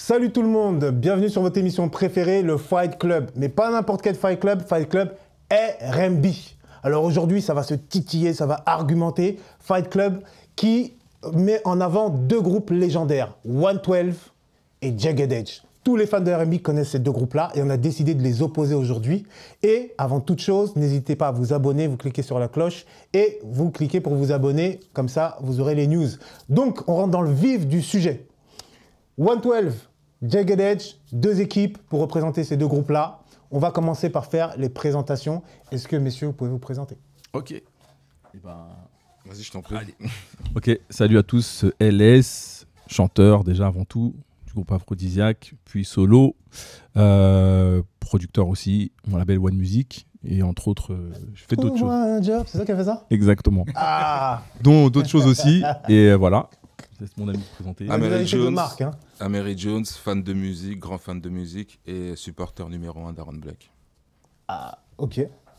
Salut tout le monde, bienvenue sur votre émission préférée, le Fight Club. Mais pas n'importe quel Fight Club R&B. Alors aujourd'hui, ça va se titiller, ça va argumenter. Fight Club qui met en avant deux groupes légendaires, 112 et Jagged Edge. Tous les fans de R&B connaissent ces deux groupes-là et on a décidé de les opposer aujourd'hui. Et avant toute chose, n'hésitez pas à vous abonner, vous cliquez sur la cloche et vous cliquez pour vous abonner. Comme ça, vous aurez les news. Donc, on rentre dans le vif du sujet. 112, Jagged Edge, deux équipes pour représenter ces deux groupes-là. On va commencer par faire les présentations. Est-ce que, messieurs, vous pouvez vous présenter? Ok. Eh ben... Vas-y, je t'en prie. Allez. Ok, salut à tous. LS, chanteur déjà avant tout, du groupe Aphrodisiaque, puis solo, producteur aussi, mon label One Music. Et entre autres, je fais d'autres choses. Un job, c'est ça qui a fait ça? Exactement. Ah. Dont d'autres choses aussi. Et voilà. Je laisse mon ami se présenter. Améry Jones, fan de musique, grand fan de musique et supporter numéro 1 d'Aaron Black. Ah, ok.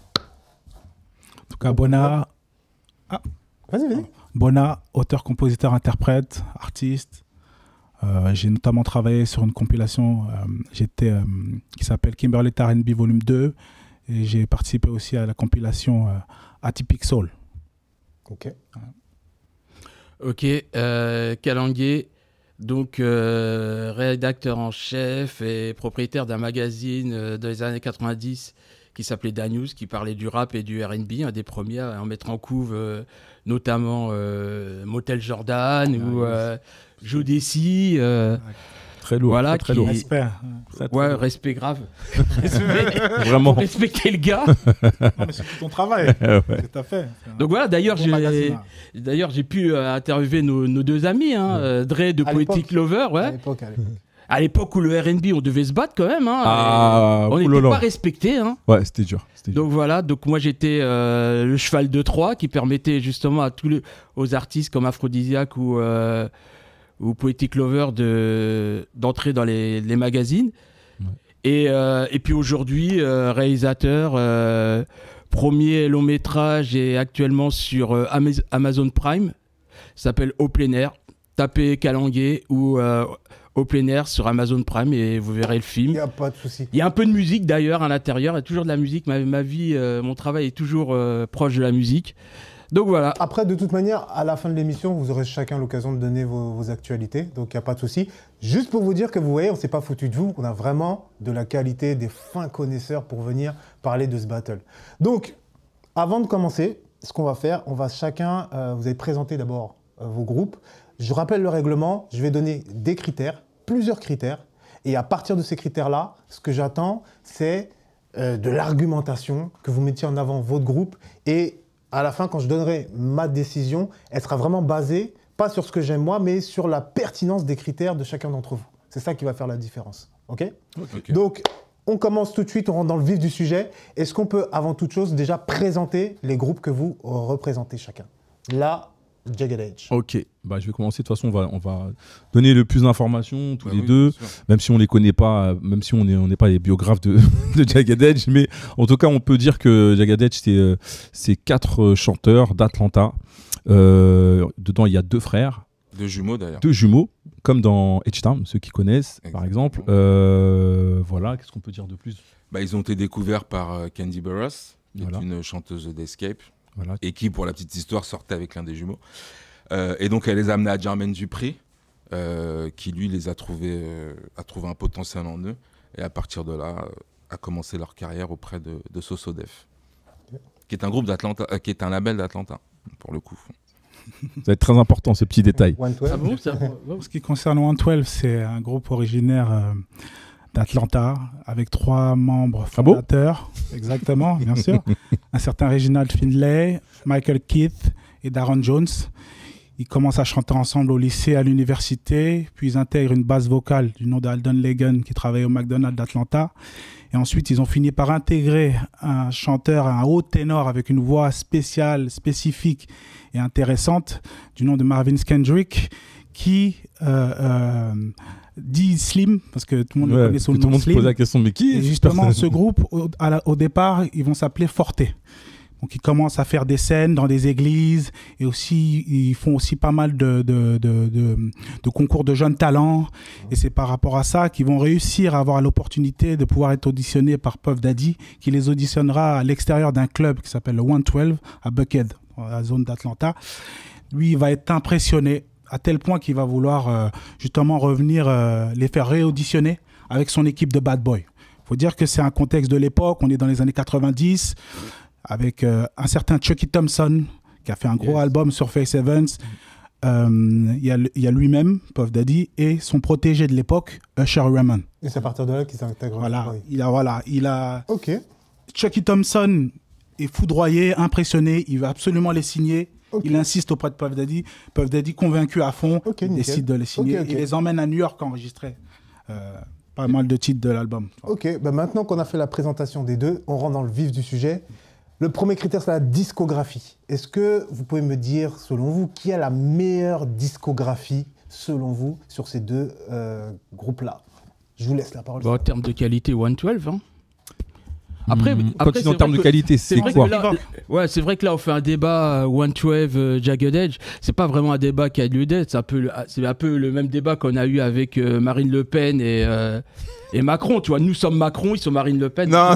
En tout cas, Bona. Ah. Vas-y. Bona, auteur, compositeur, interprète, artiste. J'ai notamment travaillé sur une compilation qui s'appelle Kimberley R&B Volume 2. Et j'ai participé aussi à la compilation Atypique Soul. Ok. Ok, Kalangué, donc rédacteur en chef et propriétaire d'un magazine des années 90 qui s'appelait Da News, qui parlait du rap et du R&B, un des premiers à en mettre en couve notamment Motel Jordan ou Joe Desi. Très lourd, voilà, très lourd. Respect. Ouais, respect grave. Vraiment. Respecter le gars. Non, mais c'est tout ton travail. C'est à fait. Donc voilà, d'ailleurs, j'ai pu interviewer nos deux amis, Dre de Poetic Lover. Ouais. À l'époque où le R&B, on devait se battre quand même. On n'était pas respectés. Ouais, c'était dur. Donc voilà, donc moi j'étais le cheval de Troie qui permettait justement à aux artistes comme Aphrodisiaque ou Poetic Lover d'entrer dans les magazines. Ouais. Et puis aujourd'hui, réalisateur, premier long métrage et actuellement sur Amazon Prime, s'appelle Au plein air. Tapez Kalangué ou Au plein air sur Amazon Prime et vous verrez le film. Il n'y a pas de souci. Il y a un peu de musique d'ailleurs à l'intérieur, il y a toujours de la musique. Ma vie, mon travail est toujours proche de la musique. Donc voilà. Après, de toute manière, à la fin de l'émission, vous aurez chacun l'occasion de donner vos actualités. Donc, il n'y a pas de souci. Juste pour vous dire que vous voyez, on ne s'est pas foutu de vous. On a vraiment de la qualité, des fins connaisseurs pour venir parler de ce battle. Donc, avant de commencer, ce qu'on va faire, on va chacun... vous allez présenter d'abord vos groupes. Je rappelle le règlement. Je vais donner des critères, plusieurs critères. Et à partir de ces critères-là, ce que j'attends, c'est de l'argumentation, que vous mettiez en avant votre groupe. Et à la fin, quand je donnerai ma décision, elle sera vraiment basée, pas sur ce que j'aime moi, mais sur la pertinence des critères de chacun d'entre vous. C'est ça qui va faire la différence. OK. Donc, on commence tout de suite, on rentre dans le vif du sujet. Est-ce qu'on peut, avant toute chose, déjà présenter les groupes que vous représentez chacun? Là, Jagged Edge. Ok, je vais commencer. De toute façon, on va donner le plus d'informations tous les deux, même si on les connaît pas, même si on n'est pas les biographes de Jagged Edge. Mais en tout cas, on peut dire que Jagged Edge, c'est 4 chanteurs d'Atlanta. Dedans, il y a 2 frères. 2 jumeaux d'ailleurs. 2 jumeaux, comme dans H-Town, ceux qui connaissent, exactement. Par exemple. Voilà, qu'est-ce qu'on peut dire de plus? Ils ont été découverts par Candy Burruss, qui est une chanteuse d'Escape. Voilà. Et qui, pour la petite histoire, sortait avec l'un des jumeaux. Et donc, elle les a amenés à Jermaine Dupri, qui, lui, les a trouvé un potentiel en eux. Et à partir de là, a commencé leur carrière auprès de Soso Def, qui est un groupe d'Atlanta, qui est un label d'Atlanta, pour le coup. Ça va être très important, ce petit détail. Ah bon, ce qui concerne 112, c'est un groupe originaire d'Atlanta, avec 3 membres fondateurs. Ah bon? Exactement, bien sûr. Un certain Reginald Findlay, Michael Keith et Daron Jones. Ils commencent à chanter ensemble au lycée, à l'université, puis ils intègrent une base vocale du nom d'Alden Lagan qui travaillait au McDonald's d'Atlanta. Et ensuite, ils ont fini par intégrer un chanteur, un haut ténor avec une voix spéciale, spécifique et intéressante du nom de Marvin Skendrick qui... dit Slim, parce que tout le monde le connaît sous le nom Slim. Tout le monde se pose la question, mais qui? Et justement, ce groupe, au départ, ils vont s'appeler Forte. Donc ils commencent à faire des scènes dans des églises et aussi ils font aussi pas mal de concours de jeunes talents. Et c'est par rapport à ça qu'ils vont réussir à avoir l'opportunité de pouvoir être auditionnés par Puff Daddy, qui les auditionnera à l'extérieur d'un club qui s'appelle le 112 à Buckhead, dans la zone d'Atlanta. Lui, il va être impressionné à tel point qu'il va vouloir justement revenir les faire réauditionner avec son équipe de Bad Boy. Il faut dire que c'est un contexte de l'époque, on est dans les années 90, avec un certain Chucky Thompson, qui a fait un gros album sur Faith Evans. Il y a lui-même, Puff Daddy, et son protégé de l'époque, Usher Raymond. Et c'est à partir de là qu'il s'intègre. Voilà, il a Ok. Chucky Thompson est foudroyé, impressionné, il veut absolument les signer. Okay. Il insiste auprès de Puff Daddy. Puff Daddy, convaincu à fond, décide de les signer. Il les emmène à New York enregistrer pas mal de titres de l'album. Ok, maintenant qu'on a fait la présentation des deux, on rentre dans le vif du sujet. Le premier critère, c'est la discographie. Est-ce que vous pouvez me dire, selon vous, qui a la meilleure discographie, selon vous, sur ces deux groupes-là? Je vous laisse la parole. En termes de qualité, 112. Hein. Après, quand tu dis en termes de qualité, c'est quoi? Ouais, c'est vrai que là, on fait un débat 112 Jagged Edge. C'est pas vraiment un débat qui a lieu d'être. C'est un peu le même débat qu'on a eu avec Marine Le Pen et Macron. Tu vois, nous sommes Macron, ils sont Marine Le Pen. Non,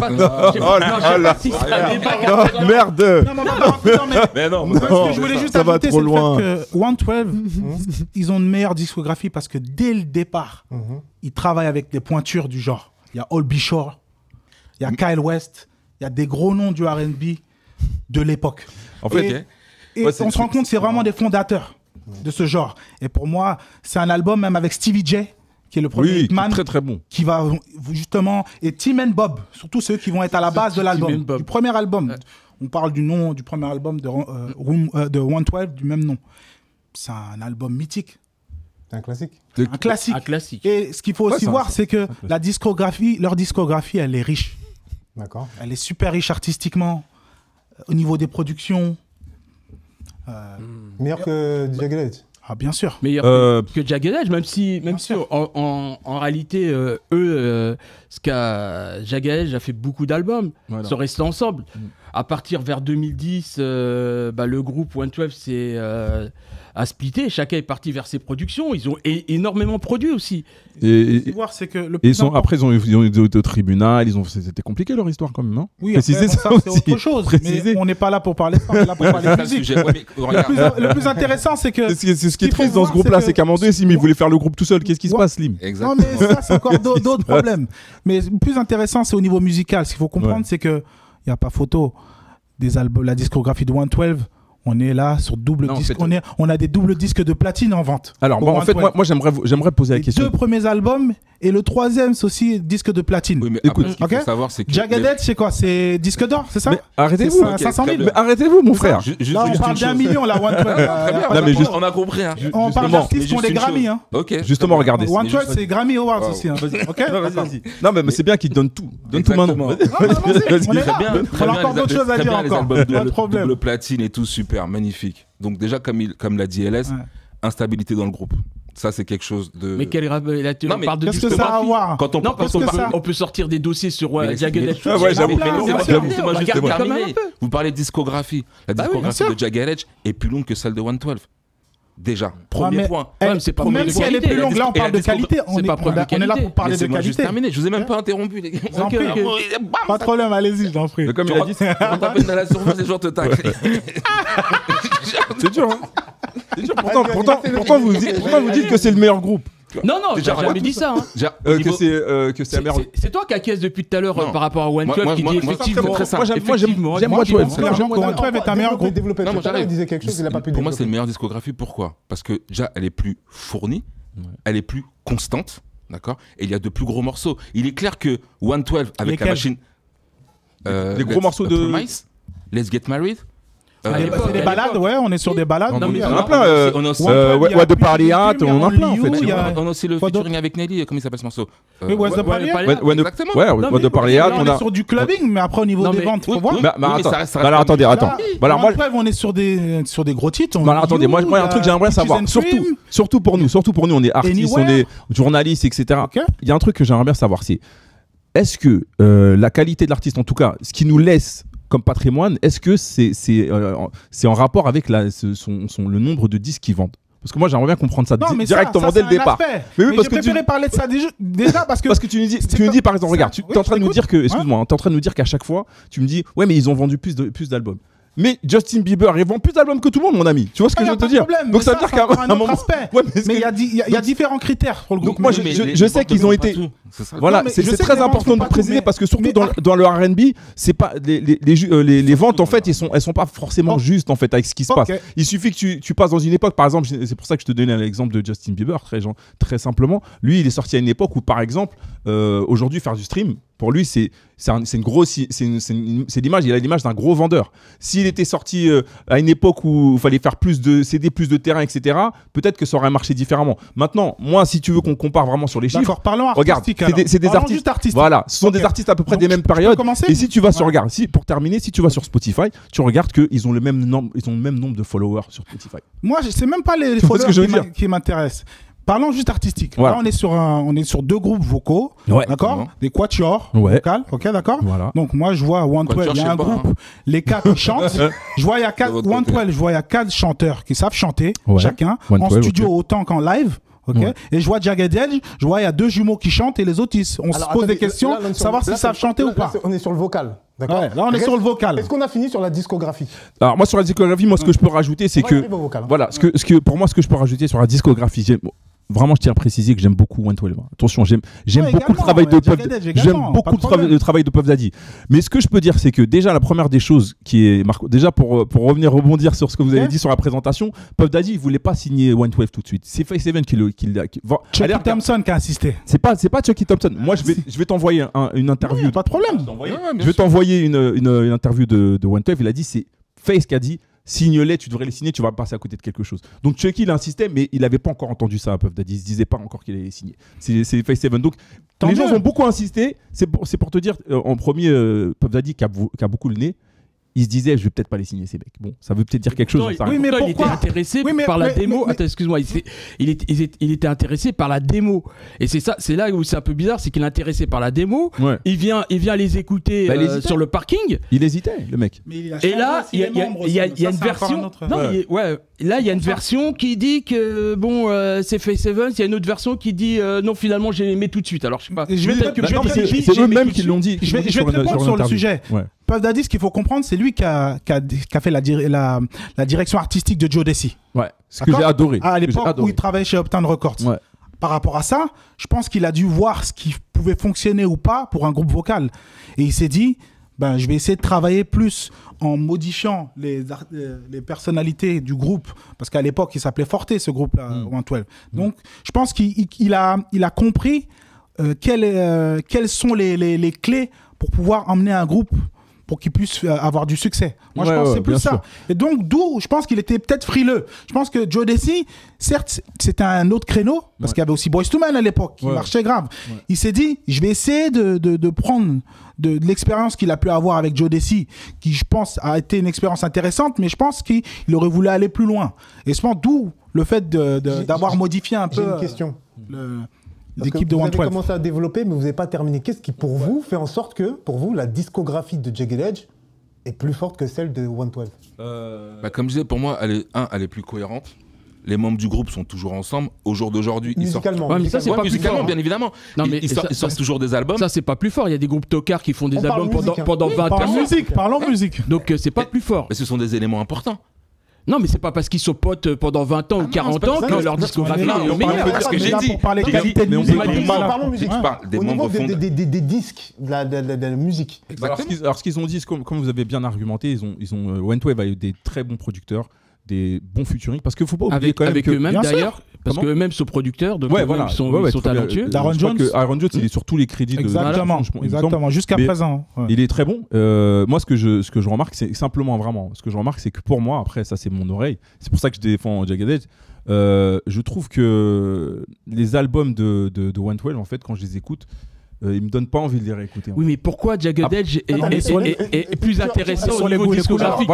merde. Mais non, je voulais juste ajouter, c'est le fait que 112, ils ont une meilleure discographie parce que dès le départ, ils travaillent avec des pointures du genre. Il y a Al B. Shore. Il y a Kyle West, il y a des gros noms du R&B de l'époque. En fait, on se rend compte que c'est vraiment des fondateurs de ce genre. Et pour moi, c'est un album même avec Stevie J, qui est le premier hitman, très très bon, qui va justement, et Tim and Bob, surtout ceux qui vont être à la base de l'album, du premier album. Ouais. On parle du nom du premier album de 112 du même nom. C'est un album mythique. C'est un classique. Un classique. Et ce qu'il faut aussi voir, c'est que leur discographie, elle est riche. D'accord. Elle est super riche artistiquement, au niveau des productions. Meilleur que Jagged Edge. Ah, bien sûr. Meilleur que Jagged Edge, même si en réalité, Jagged Edge a fait beaucoup d'albums, sont restés ensemble. À partir vers 2010, le groupe 112 a splitté, chacun est parti vers ses productions, ils ont énormément produit aussi. Après, ils ont eu au tribunal, c'était compliqué leur histoire quand même, non? Oui, préciser ça, c'est autre chose. Mais on n'est pas là pour parler de ça, on est là pour parler de musique. Le plus intéressant, c'est que... C'est ce qui est triste dans ce groupe-là, c'est qu'à un moment donné, Slim, il voulait faire le groupe tout seul. Qu'est-ce qui se passe, Slim? Non, mais ça, c'est encore d'autres problèmes. Mais le plus intéressant, c'est au niveau musical. Ce qu'il faut comprendre, c'est qu'il n'y a pas photo des albums, la discographie de 112. On est là sur double disque. On a des doubles disques de platine en vente. Alors, en fait, moi j'aimerais poser la question. Les 2 premiers albums et le 3e, c'est aussi disque de platine. Oui, mais écoute, ce qu'il faut savoir, c'est que Jagged Edge, c'est quoi? C'est disque d'or, c'est ça? Mais arrêtez-vous. 500 000. Mais arrêtez-vous, mon frère. Là, on parle d'1 million, là, 112. On a compris. On parle d'artistes qui ont des Grammy. Justement, regardez. 112, c'est Grammy Awards aussi. Non, mais c'est bien qu'ils donnent tout. Donne tout maintenant. On a encore d'autres choses à dire encore. Pas de problème. Double platine et tout, super, magnifique. Donc déjà, comme l'a dit LS, instabilité dans le groupe. Ça, c'est quelque chose de... Mais quel rappel? On parle de qu'est-ce que ça a à voir? On peut sortir des dossiers sur Jagged Edge. Ouais, j'avoue. Vous parlez de discographie. La discographie de Jagged Edge est plus longue que celle de 112. Déjà, premier point. Même si elle est plus longue, là on parle de qualité. On est là pour parler de qualité. Juste terminé. Je vous ai même pas interrompu, les gars. Pas de problème, allez-y, je t'en prie. Comme il a dit, on t'appelle dans la surface, les gens te taquent. C'est dur, hein. C'est dur. Pourtant, vous dites que c'est le meilleur groupe. Non, j'ai jamais dit ça. Que c'est un meilleur. C'est toi qui acquiesce depuis tout à l'heure par rapport à 112 qui dit effectivement. Moi, j'aime 112 est un meilleur groupe. Il disait quelque chose, il n'a pas pu développer. Pour moi, c'est une meilleure discographie. Pourquoi? Parce que déjà, elle est plus fournie, elle est plus constante, d'accord? Et il y a de plus gros morceaux. Il est clair que 112 avec la machine. Les gros morceaux de. Let's Get Married. C'est des balades, ouais, on est sur des balades. On en a plein. What the Party At, on en a plein en fait. On a aussi le featuring avec Nelly, comment il s'appelle ce morceau? What the Party At. Exactement. Ouais, What the Party At. On est sur du clubbing, mais après au niveau des ventes, faut voir. Alors attendez. Alors moi, on est sur des gros titres. Alors attendez, moi il y a un truc que j'aimerais savoir. Surtout pour nous, on est artistes, on est journalistes, etc. Il y a un truc que j'aimerais bien savoir, c'est est-ce que la qualité de l'artiste, en tout cas, ce qui nous laisse comme patrimoine, est-ce que c'est en rapport avec le nombre de disques qu'ils vendent? Parce que moi, j'aimerais bien comprendre ça directement dès le départ. Mais oui, parce que j'ai préféré parler de ça déjà parce que tu me dis par exemple, regarde, tu es en train de nous dire que, excuse-moi, tu es en train de nous dire qu'à chaque fois, tu me dis, ouais, mais ils ont vendu plus d'albums. Mais Justin Bieber, il vend plus d'albums que tout le monde, mon ami. Tu vois ce que je veux te dire? Donc ça veut dire qu'à un moment. Mais il y a différents critères pour le groupe. Donc moi, je sais qu'ils ont été. Voilà, c'est très important de préciser parce que surtout dans le R&B, c'est pas les ventes en fait, elles sont pas forcément justes en fait avec ce qui se passe. Il suffit que tu passes dans une époque, par exemple, c'est pour ça que je te donnais l'exemple de Justin Bieber, très simplement. Lui, il est sorti à une époque où, par exemple, aujourd'hui, faire du stream, pour lui, c'est l'image. Il a l'image d'un gros vendeur. S'il était sorti à une époque où il fallait faire plus de CD, plus de terrain, etc., peut-être que ça aurait marché différemment. Maintenant, moi, si tu veux qu'on compare vraiment sur les chiffres, regarde, c'est des artistes. Voilà, ce sont des artistes à peu près des mêmes périodes. Et si tu vas sur, regarde, pour terminer, si tu vas sur Spotify, tu regardes qu'ils ont le même nombre de followers sur Spotify. Moi, c'est même pas les followers qui m'intéressent. Parlons juste artistique. Voilà. Là, on est sur deux groupes vocaux, d'accord, des quatuors vocales, ok, d'accord. Voilà. Donc moi, je vois 112, il y a un groupe, les quatre chantent. Je vois il y a 4 chanteurs qui savent chanter, chacun, en studio autant qu'en live. Okay. Et je vois Jagged Edge, je vois il y a 2 jumeaux qui chantent et les autres on se pose des questions, savoir s'ils savent chanter ou pas. On est sur le vocal. D'accord. Ouais, là on est sur le vocal. Est-ce qu'on a fini sur la discographie? Alors moi sur la discographie, ce que je peux rajouter, c'est que voilà, pour moi ce que je peux rajouter sur la discographie, vraiment, je tiens à préciser que j'aime beaucoup 112. Attention, j'aime beaucoup le travail de Puff. J'aime beaucoup le travail de Puff Daddy. Mais ce que je peux dire, c'est que déjà la première des choses qui est déjà pour rebondir sur ce que vous avez dit sur la présentation, Puff Daddy il voulait pas signer 112 tout de suite. C'est Faith Heaven qui Chucky Thompson qui a insisté. C'est pas Chucky Thompson. Moi je vais t'envoyer une interview. Pas de problème. Je vais t'envoyer une interview de 112. Il a dit c'est Faith qui a dit signe-les, tu devrais les signer, tu vas passer à côté de quelque chose. Donc Chucky, il insistait, mais il n'avait pas encore entendu ça à Puff Daddy. Il ne se disait pas encore qu'il allait signer. C'est Faith Heaven. Donc les gens ont beaucoup insisté. C'est pour te dire, en premier, Puff Daddy qui a beaucoup le nez, il se disait, je vais peut-être pas les signer ces mecs. Bon, ça veut peut-être dire quelque chose. Oui, mais pourquoi il était intéressé par la démo. Attends, excuse-moi. Il était intéressé par la démo. Et c'est là où c'est un peu bizarre, c'est qu'il est intéressé par la démo. Ouais. Il vient les écouter sur le parking. Il hésitait, le mec. Et là, il y a une version. Là, il y a une version qui dit que bon, c'est Faith Heaven. Il y a une autre version qui dit non, finalement, j'ai aimé tout de suite. Alors, je sais pas. C'est eux-mêmes qui l'ont dit. Je vais te répondre sur le sujet. Puff Daddy, ce qu'il faut comprendre, c'est lui qui a fait la direction artistique de Joe Desi. Ouais, ce que j'ai adoré. À l'époque où il travaillait chez Uptown Records. Ouais. Par rapport à ça, je pense qu'il a dû voir ce qui pouvait fonctionner ou pas pour un groupe vocal. Et il s'est dit, je vais essayer de travailler plus en modifiant les personnalités du groupe. Parce qu'à l'époque, il s'appelait Forte, ce groupe-là, 112. Donc, je pense qu'il a compris quelles sont les clés pour pouvoir emmener un groupe pour qu'il puisse avoir du succès. Moi, je pense que c'est plus ça. Et donc, d'où, je pense qu'il était peut-être frileux. Je pense que Joe Desi, certes, c'était un autre créneau, parce qu'il y avait aussi Boyz II Men à l'époque, qui marchait grave. Ouais. Il s'est dit, je vais essayer de prendre de l'expérience qu'il a pu avoir avec Joe Desi, qui, je pense, a été une expérience intéressante, mais je pense qu'il aurait voulu aller plus loin. Et je pense d'où le fait d'avoir modifié un peu... J'ai une question. L'équipe de 112. Vous avez commencé à développer, mais vous n'avez pas terminé. Qu'est-ce qui, pour vous, fait en sorte que, pour vous, la discographie de Jagged Edge est plus forte que celle de 112? Comme je disais, pour moi, elle est plus cohérente. Les membres du groupe sont toujours ensemble. Au jour d'aujourd'hui, ils sortent... mais ça, c'est pas plus fort, bien évidemment. Non, mais ils sortent toujours des albums. Ça, c'est pas plus fort. Il y a des groupes tocards qui font des albums pendant 20 ans. Parlons musique. Donc, c'est pas plus fort. Mais ce sont des éléments importants. Non, mais c'est pas parce qu'ils sont potes pendant 20 ans ou 40 ans que leur discographie est meilleure. C'est ce que j'ai dit. Parlons musique. Au niveau des disques, de la musique. Alors, ce qu'ils ont dit, comme vous avez bien argumenté, ils ont 112 a eu des très bons producteurs, des bons featuring, parce qu'il faut pas oublier quand même avec eux-mêmes d'ailleurs, parce qu'eux-mêmes sont producteurs, donc ils sont talentueux. Aaron Jones, il est sur tous les crédits. Exactement, jusqu'à présent. Il est très bon. Moi, ce que je remarque, c'est simplement vraiment, ce que je remarque, c'est que pour moi, après, ça c'est mon oreille, c'est pour ça que je défends Jagged Edge. Je trouve que les albums de 112, en fait, quand je les écoute, ils me donnent pas envie de les réécouter. Oui, mais pourquoi Jagged Edge est plus intéressant au niveau discographique?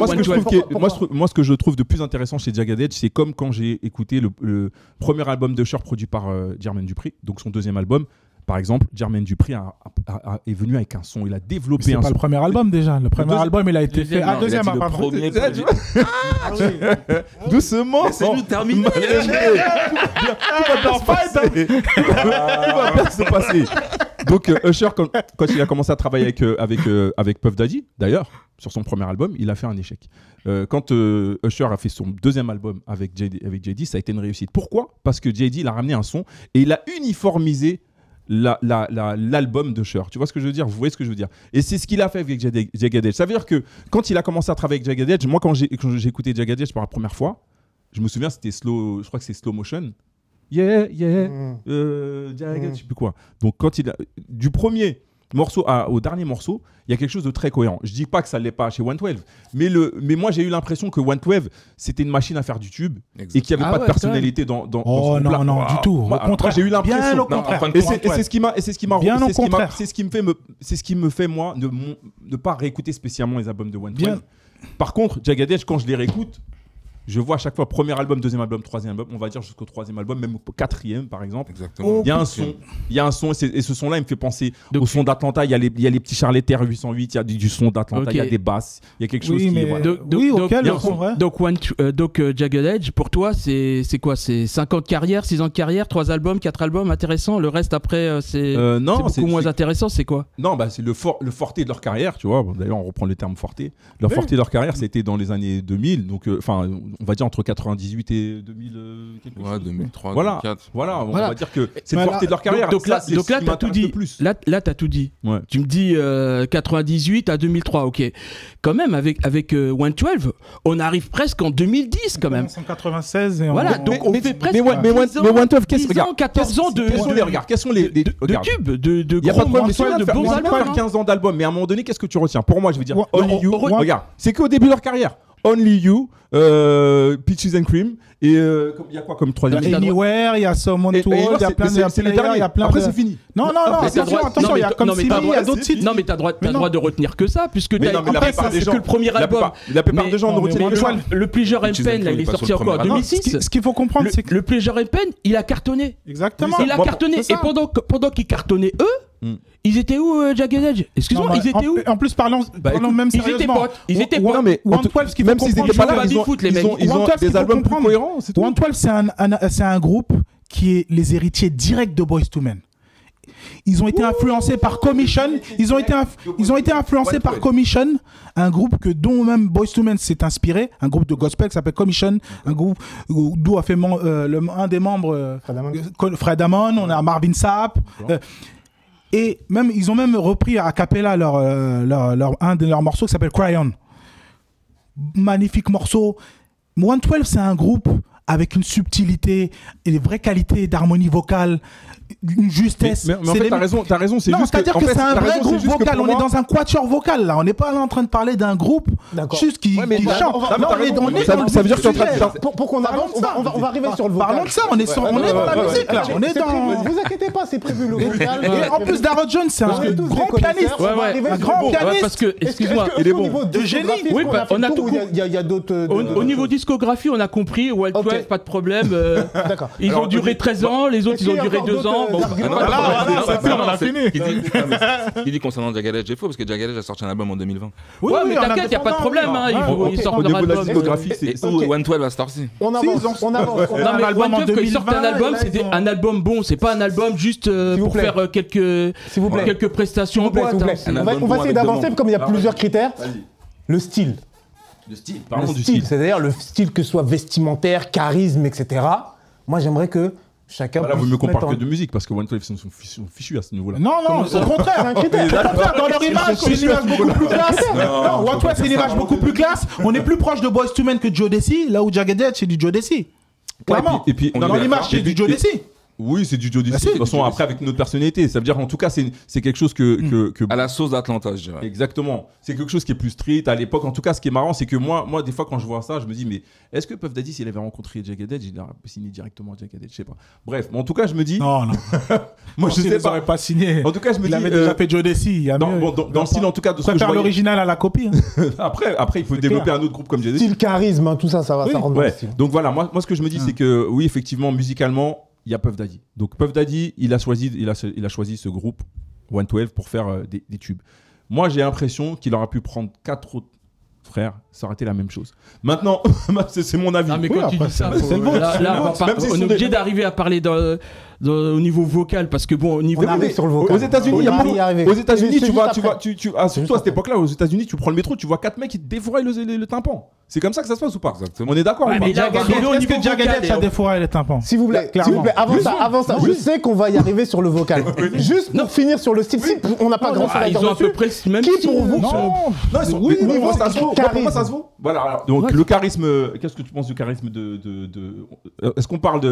Moi, ce que je trouve de plus intéressant chez Jagged Edge, c'est comme quand j'ai écouté le premier album de Cher produit par Jermaine Dupri, donc son deuxième album. par exemple, Jermaine Dupri est venu avec un son, il a développé un son. C'est pas le premier album déjà. Le premier album, il a été fait. Non, Deuxième, il a dit le pardon. premier. Doucement. C'est lui terminé. Tout va bien se passer. Donc Usher, quand il a commencé à travailler avec Puff Daddy, d'ailleurs, sur son premier album, il a fait un échec. Quand Usher a fait son deuxième album avec JD, ça a été une réussite. Pourquoi ? Parce que JD, il a ramené un son et il a uniformisé l'album d'Usher. Tu vois ce que je veux dire ? Vous voyez ce que je veux dire ? Et c'est ce qu'il a fait avec Jagged Edge. Ça veut dire que quand il a commencé à travailler avec Jagged Edge, moi quand j'ai écouté Jagged Edge pour la première fois, je me souviens, je crois que c'est Slow Motion. Jagged, je sais plus quoi. Donc du premier morceau au dernier morceau, il y a quelque chose de très cohérent. Je dis pas que ça l'est pas chez 112, mais moi j'ai eu l'impression que 112 c'était une machine à faire du tube. Exactement. Et qu'il n'y avait pas de personnalité dans oh son non, non, du tout. Au contraire, j'ai eu l'impression. Bien au contraire. Et c'est ce qui m'a, c'est ce qui me fait moi ne pas réécouter spécialement les albums de 112. Par contre, Jagged Edge, quand je les réécoute, je vois à chaque fois premier album, deuxième album, troisième album, on va dire jusqu'au troisième album, même au quatrième par exemple. Exactement. Il y a un son, et ce son-là, il me fait penser au son d'Atlanta. Il y a les petits Charletter 808, il y a du son d'Atlanta, il y a des basses, il y a quelque chose qui. Donc Jagged Edge, pour toi, c'est quoi ? C'est 5 ans de carrière, 6 ans de carrière, 3 albums, 4 albums intéressants. Le reste après, c'est beaucoup moins intéressant. C'est quoi ? Non, c'est le forté de leur carrière, tu vois. D'ailleurs, on reprend le terme forté. Leur forté de leur carrière, c'était dans les années 2000, donc on va dire entre 98 et 2000 ouais, 2003, voilà. 2004. Voilà, on va dire que c'est le forté de leur carrière. Donc là, t'as tout dit. Là, t'as tout dit. Ouais. Tu me dis 98 à 2003, ok. Quand même, avec 112, on arrive presque en 2010 quand même. 1996 et voilà, donc on fait presque 112, qu'est-ce que 14 ans de regarde, quels sont les tubes, de il y a pas de problème de bons albums. Faire 15 ans d'album, mais à un moment donné, qu'est-ce que tu retiens ? Pour moi, je veux dire Only You. Regarde, c'est qu'au début de leur carrière. Only You, Peaches and Cream, et il y a quoi comme troisième ? Anywhere, il y a Someone to Hold, il y a plein de... Après, c'est fini. Non, attention, il y a comme Simi, il y a d'autres titres. Non, mais t'as droit de retenir que ça, puisque c'est que le premier album. La plupart des gens ne retiennent que ça. Le Pleasure and Pain, il est sorti encore en 2006. Ce qu'il faut comprendre, c'est que le Pleasure and Pain, il a cartonné. Exactement. Il a cartonné. Et pendant qu'ils cartonnaient, eux, ils étaient où, Jagged Edge ? Excuse-moi, ils étaient où ? En plus, parlons même sérieusement. Ils étaient potes. Non, mais même s'ils n'étaient pas là, ils ont des albums plus cohérents. 112, c'est un groupe qui est les héritiers directs de Boyz II Men. Ils ont été influencés par Commission. Ils ont été influencés par Commission, un groupe dont même Boyz II Men s'est inspiré, un groupe de gospel qui s'appelle Commission, un groupe d'où a fait un des membres Fred Hammond, on a Marvin Sapp. Et même, ils ont même repris a cappella un de leurs morceaux qui s'appelle Cry On. Magnifique morceau. 112, c'est un groupe avec une subtilité et des vraies qualités d'harmonie vocale, une justesse. Mais en fait, t'as raison, c'est juste c'est-à-dire que c'est un vrai groupe vocal. On est dans un quatuor vocal, là. On n'est pas là en train de parler d'un groupe juste qui chante. Ça veut dire que tu es en train de... Pour qu'on avance, on va arriver sur le vocal. Parlons de ça, on est dans la musique, là. On est dans... Vous inquiétez pas, c'est prévu le vocal. Et en plus, Darren Jones, c'est un grand pianiste. Un grand pianiste. Parce que, excuse-moi, il est bon. De génie. Oui, on a tout compris. Il y a d'autres... Au niveau discographie, on a compris. 112, pas de problème. Ils ont duré 13 ans, les autres, ils ont duré 2 ans. On a fini. Il dit concernant Jagged Edge, c'est faux parce que Jagged Edge a sorti un album en 2020. Ouais, mais t'inquiète, il n'y a pas de problème. Ils sortent leur album. Et 112 a sorti. On avance. Non, mais 112, quand ils sortent un album, c'est un album bon. C'est pas un album juste pour faire quelques prestations. On va essayer d'avancer comme il y a plusieurs critères. Le style. Parlons du style. C'est-à-dire le style que ce soit vestimentaire, charisme, etc. Moi, j'aimerais que chacun. Là, vous me comparez que de musique parce que 112 sont fichus à ce niveau-là. Non, au contraire. Dans leur image, c'est une image beaucoup plus classe. Non, 112, c'est une image beaucoup plus classe. On est plus proche de Boyz II Men que de Joe Desi, là où Jagged Edge, c'est du Joe Desi. Clairement. Et puis, dans l'image, c'est du Joe Desi. Oui, c'est du Joe Desi. De toute façon, après, avec une autre personnalité. Ça veut dire, en tout cas, c'est quelque chose que... À la sauce d'Atlanta, je dirais. Exactement. C'est quelque chose qui est plus street à l'époque. En tout cas, ce qui est marrant, c'est que moi, des fois, quand je vois ça, je me dis, mais est-ce que Puff Daddy, s'il avait rencontré Jagged Edge, il aurait signé directement Jagged Edge? Je sais pas. Bref, mais en tout cas, je me dis... Non. Moi, je sais pas. Il n'aurait pas signé. En tout cas, je me dis... Il avait déjà fait Joe Desi. Dans le style, en tout cas, de ce que je préfère l'original à la copie. Après, il faut développer un autre groupe comme Joe Desi. Style, charisme, tout ça, ça rentre dans le style. Donc voilà, moi, ce que je me dis, c'est que, oui, effectivement, musicalement, il y a Puff Daddy. Donc Puff Daddy, il a choisi ce groupe 112 pour faire des tubes. Moi, j'ai l'impression qu'il aurait pu prendre 4 autres frères, ça aurait été la même chose. Maintenant, c'est mon avis. Non, mais quand tu dis ça, c'est le on est obligé d'arriver à parler au niveau vocal, parce que bon, au niveau. On arrive sur le vocal. Aux États-Unis, aux États-Unis, surtout à cette époque-là, aux États-Unis, tu prends le métro, tu vois 4 mecs qui te défouraillent le tympan. C'est comme ça que ça se passe ou pas? Exactement. On est d'accord ou pas? Est-ce que Jagged a défouraillé les tympans? S'il vous plaît, avant ça, je sais qu'on va y arriver sur le vocal. Juste pour finir sur le style, on n'a pas grand-chose à dire Ils ont à peu près le même style. Qui pour vous Oui, ça se vaut. Pourquoi ça se vaut? Voilà. Donc le charisme, qu'est-ce que tu penses du charisme est-ce qu'on parle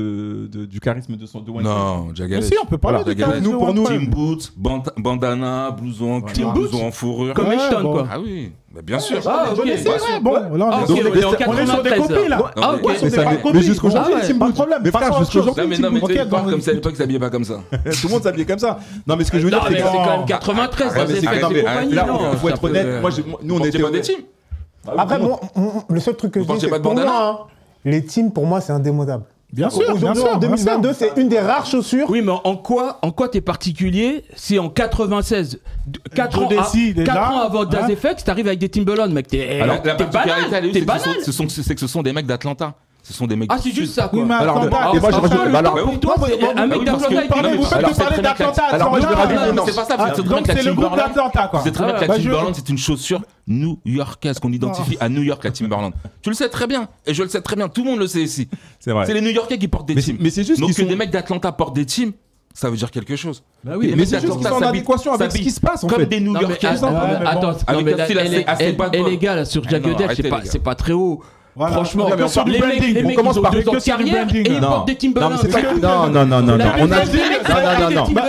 du charisme de One? Non, Jagged. Si, on peut parler de charisme. Pour nous, Team Boots, bandana, blouson en fourrure. Comme Ashton, quoi. Ah oui, bien sûr. Ah, ok. Bon, là, on est en 93. on est sur des copies, là. Ah, ok. Mais jusqu'aujourd'hui, pas de problème. Mais frère, jusqu'aujourd'hui, Non, mais comme ça, à l'époque, ils s'habillaient pas comme ça. tout le monde s'habillait comme ça. Non, mais ce que je veux dire, Non, c'est mais que c'est quand même 93, Ouais, mais c'est c'est pas quand des même- compagnies, là, non. faut être honnête. Nous, on était pas des teams. Après, le seul truc que je dis, portiez c'est pas de pour bandana moi, les teams, pour moi, c'est indémodable. Bien sûr, Aujourd'hui, en 2022, c'est une des rares chaussures. Oui, mais en quoi t'es particulier si en 96, 4 ans, déjà, 4 ans avant Daz Effects, t'arrives avec des Timberland, mec, Alors, la particularité, elle est t'es où, banal. c'est que ce sont des mecs d'Atlanta. Ce sont des mecs. Ah, c'est juste ça, quoi. Oui, mais Alors, Atlanta, et moi, je Franchement, rajoute- le alors- temps pour toi, c'est un mec oui, parce d'Atlanta, que- il non, mais dit- vous vous parlez d'Atlanta. Alors, moi, je vais rajouter- Non, c'est pas ça. C'est très bien Donc que la c'est le groupe Timberland. d'Atlanta, quoi. C'est très bien que la Bah, je- Timberland, c'est une chaussure new-yorkaise qu'on identifie à New York, la Timberland. Tu le sais très bien, et je le sais très bien. Tout le monde le sait ici. C'est vrai. C'est les New-Yorkais qui portent des teams. Mais c'est juste Donc qu'ils que sont. des mecs d'Atlanta portent des teams, ça veut dire quelque chose. Bah oui, Les mais mecs c'est juste qu'ils d'Atlanta sont en s'habillent- adéquation avec ce qui se passe en Comme fait. des Non, mais New-Yorkais. attends, non, Avec mais un là, style assez bad boy. les gars, là, sur Ah Jagged non, Edge, arrêtez, les gars. c'est pas très haut. Voilà. Franchement, Non, mais sur du les branding. mecs, On ils commence ont par 2 ans de que sur du carrière et branding. ils Non. portent des Timberland. Non, mais c'est pas. C'est- Non. La On a. plupart des mecs, Non. ça a des Timberland.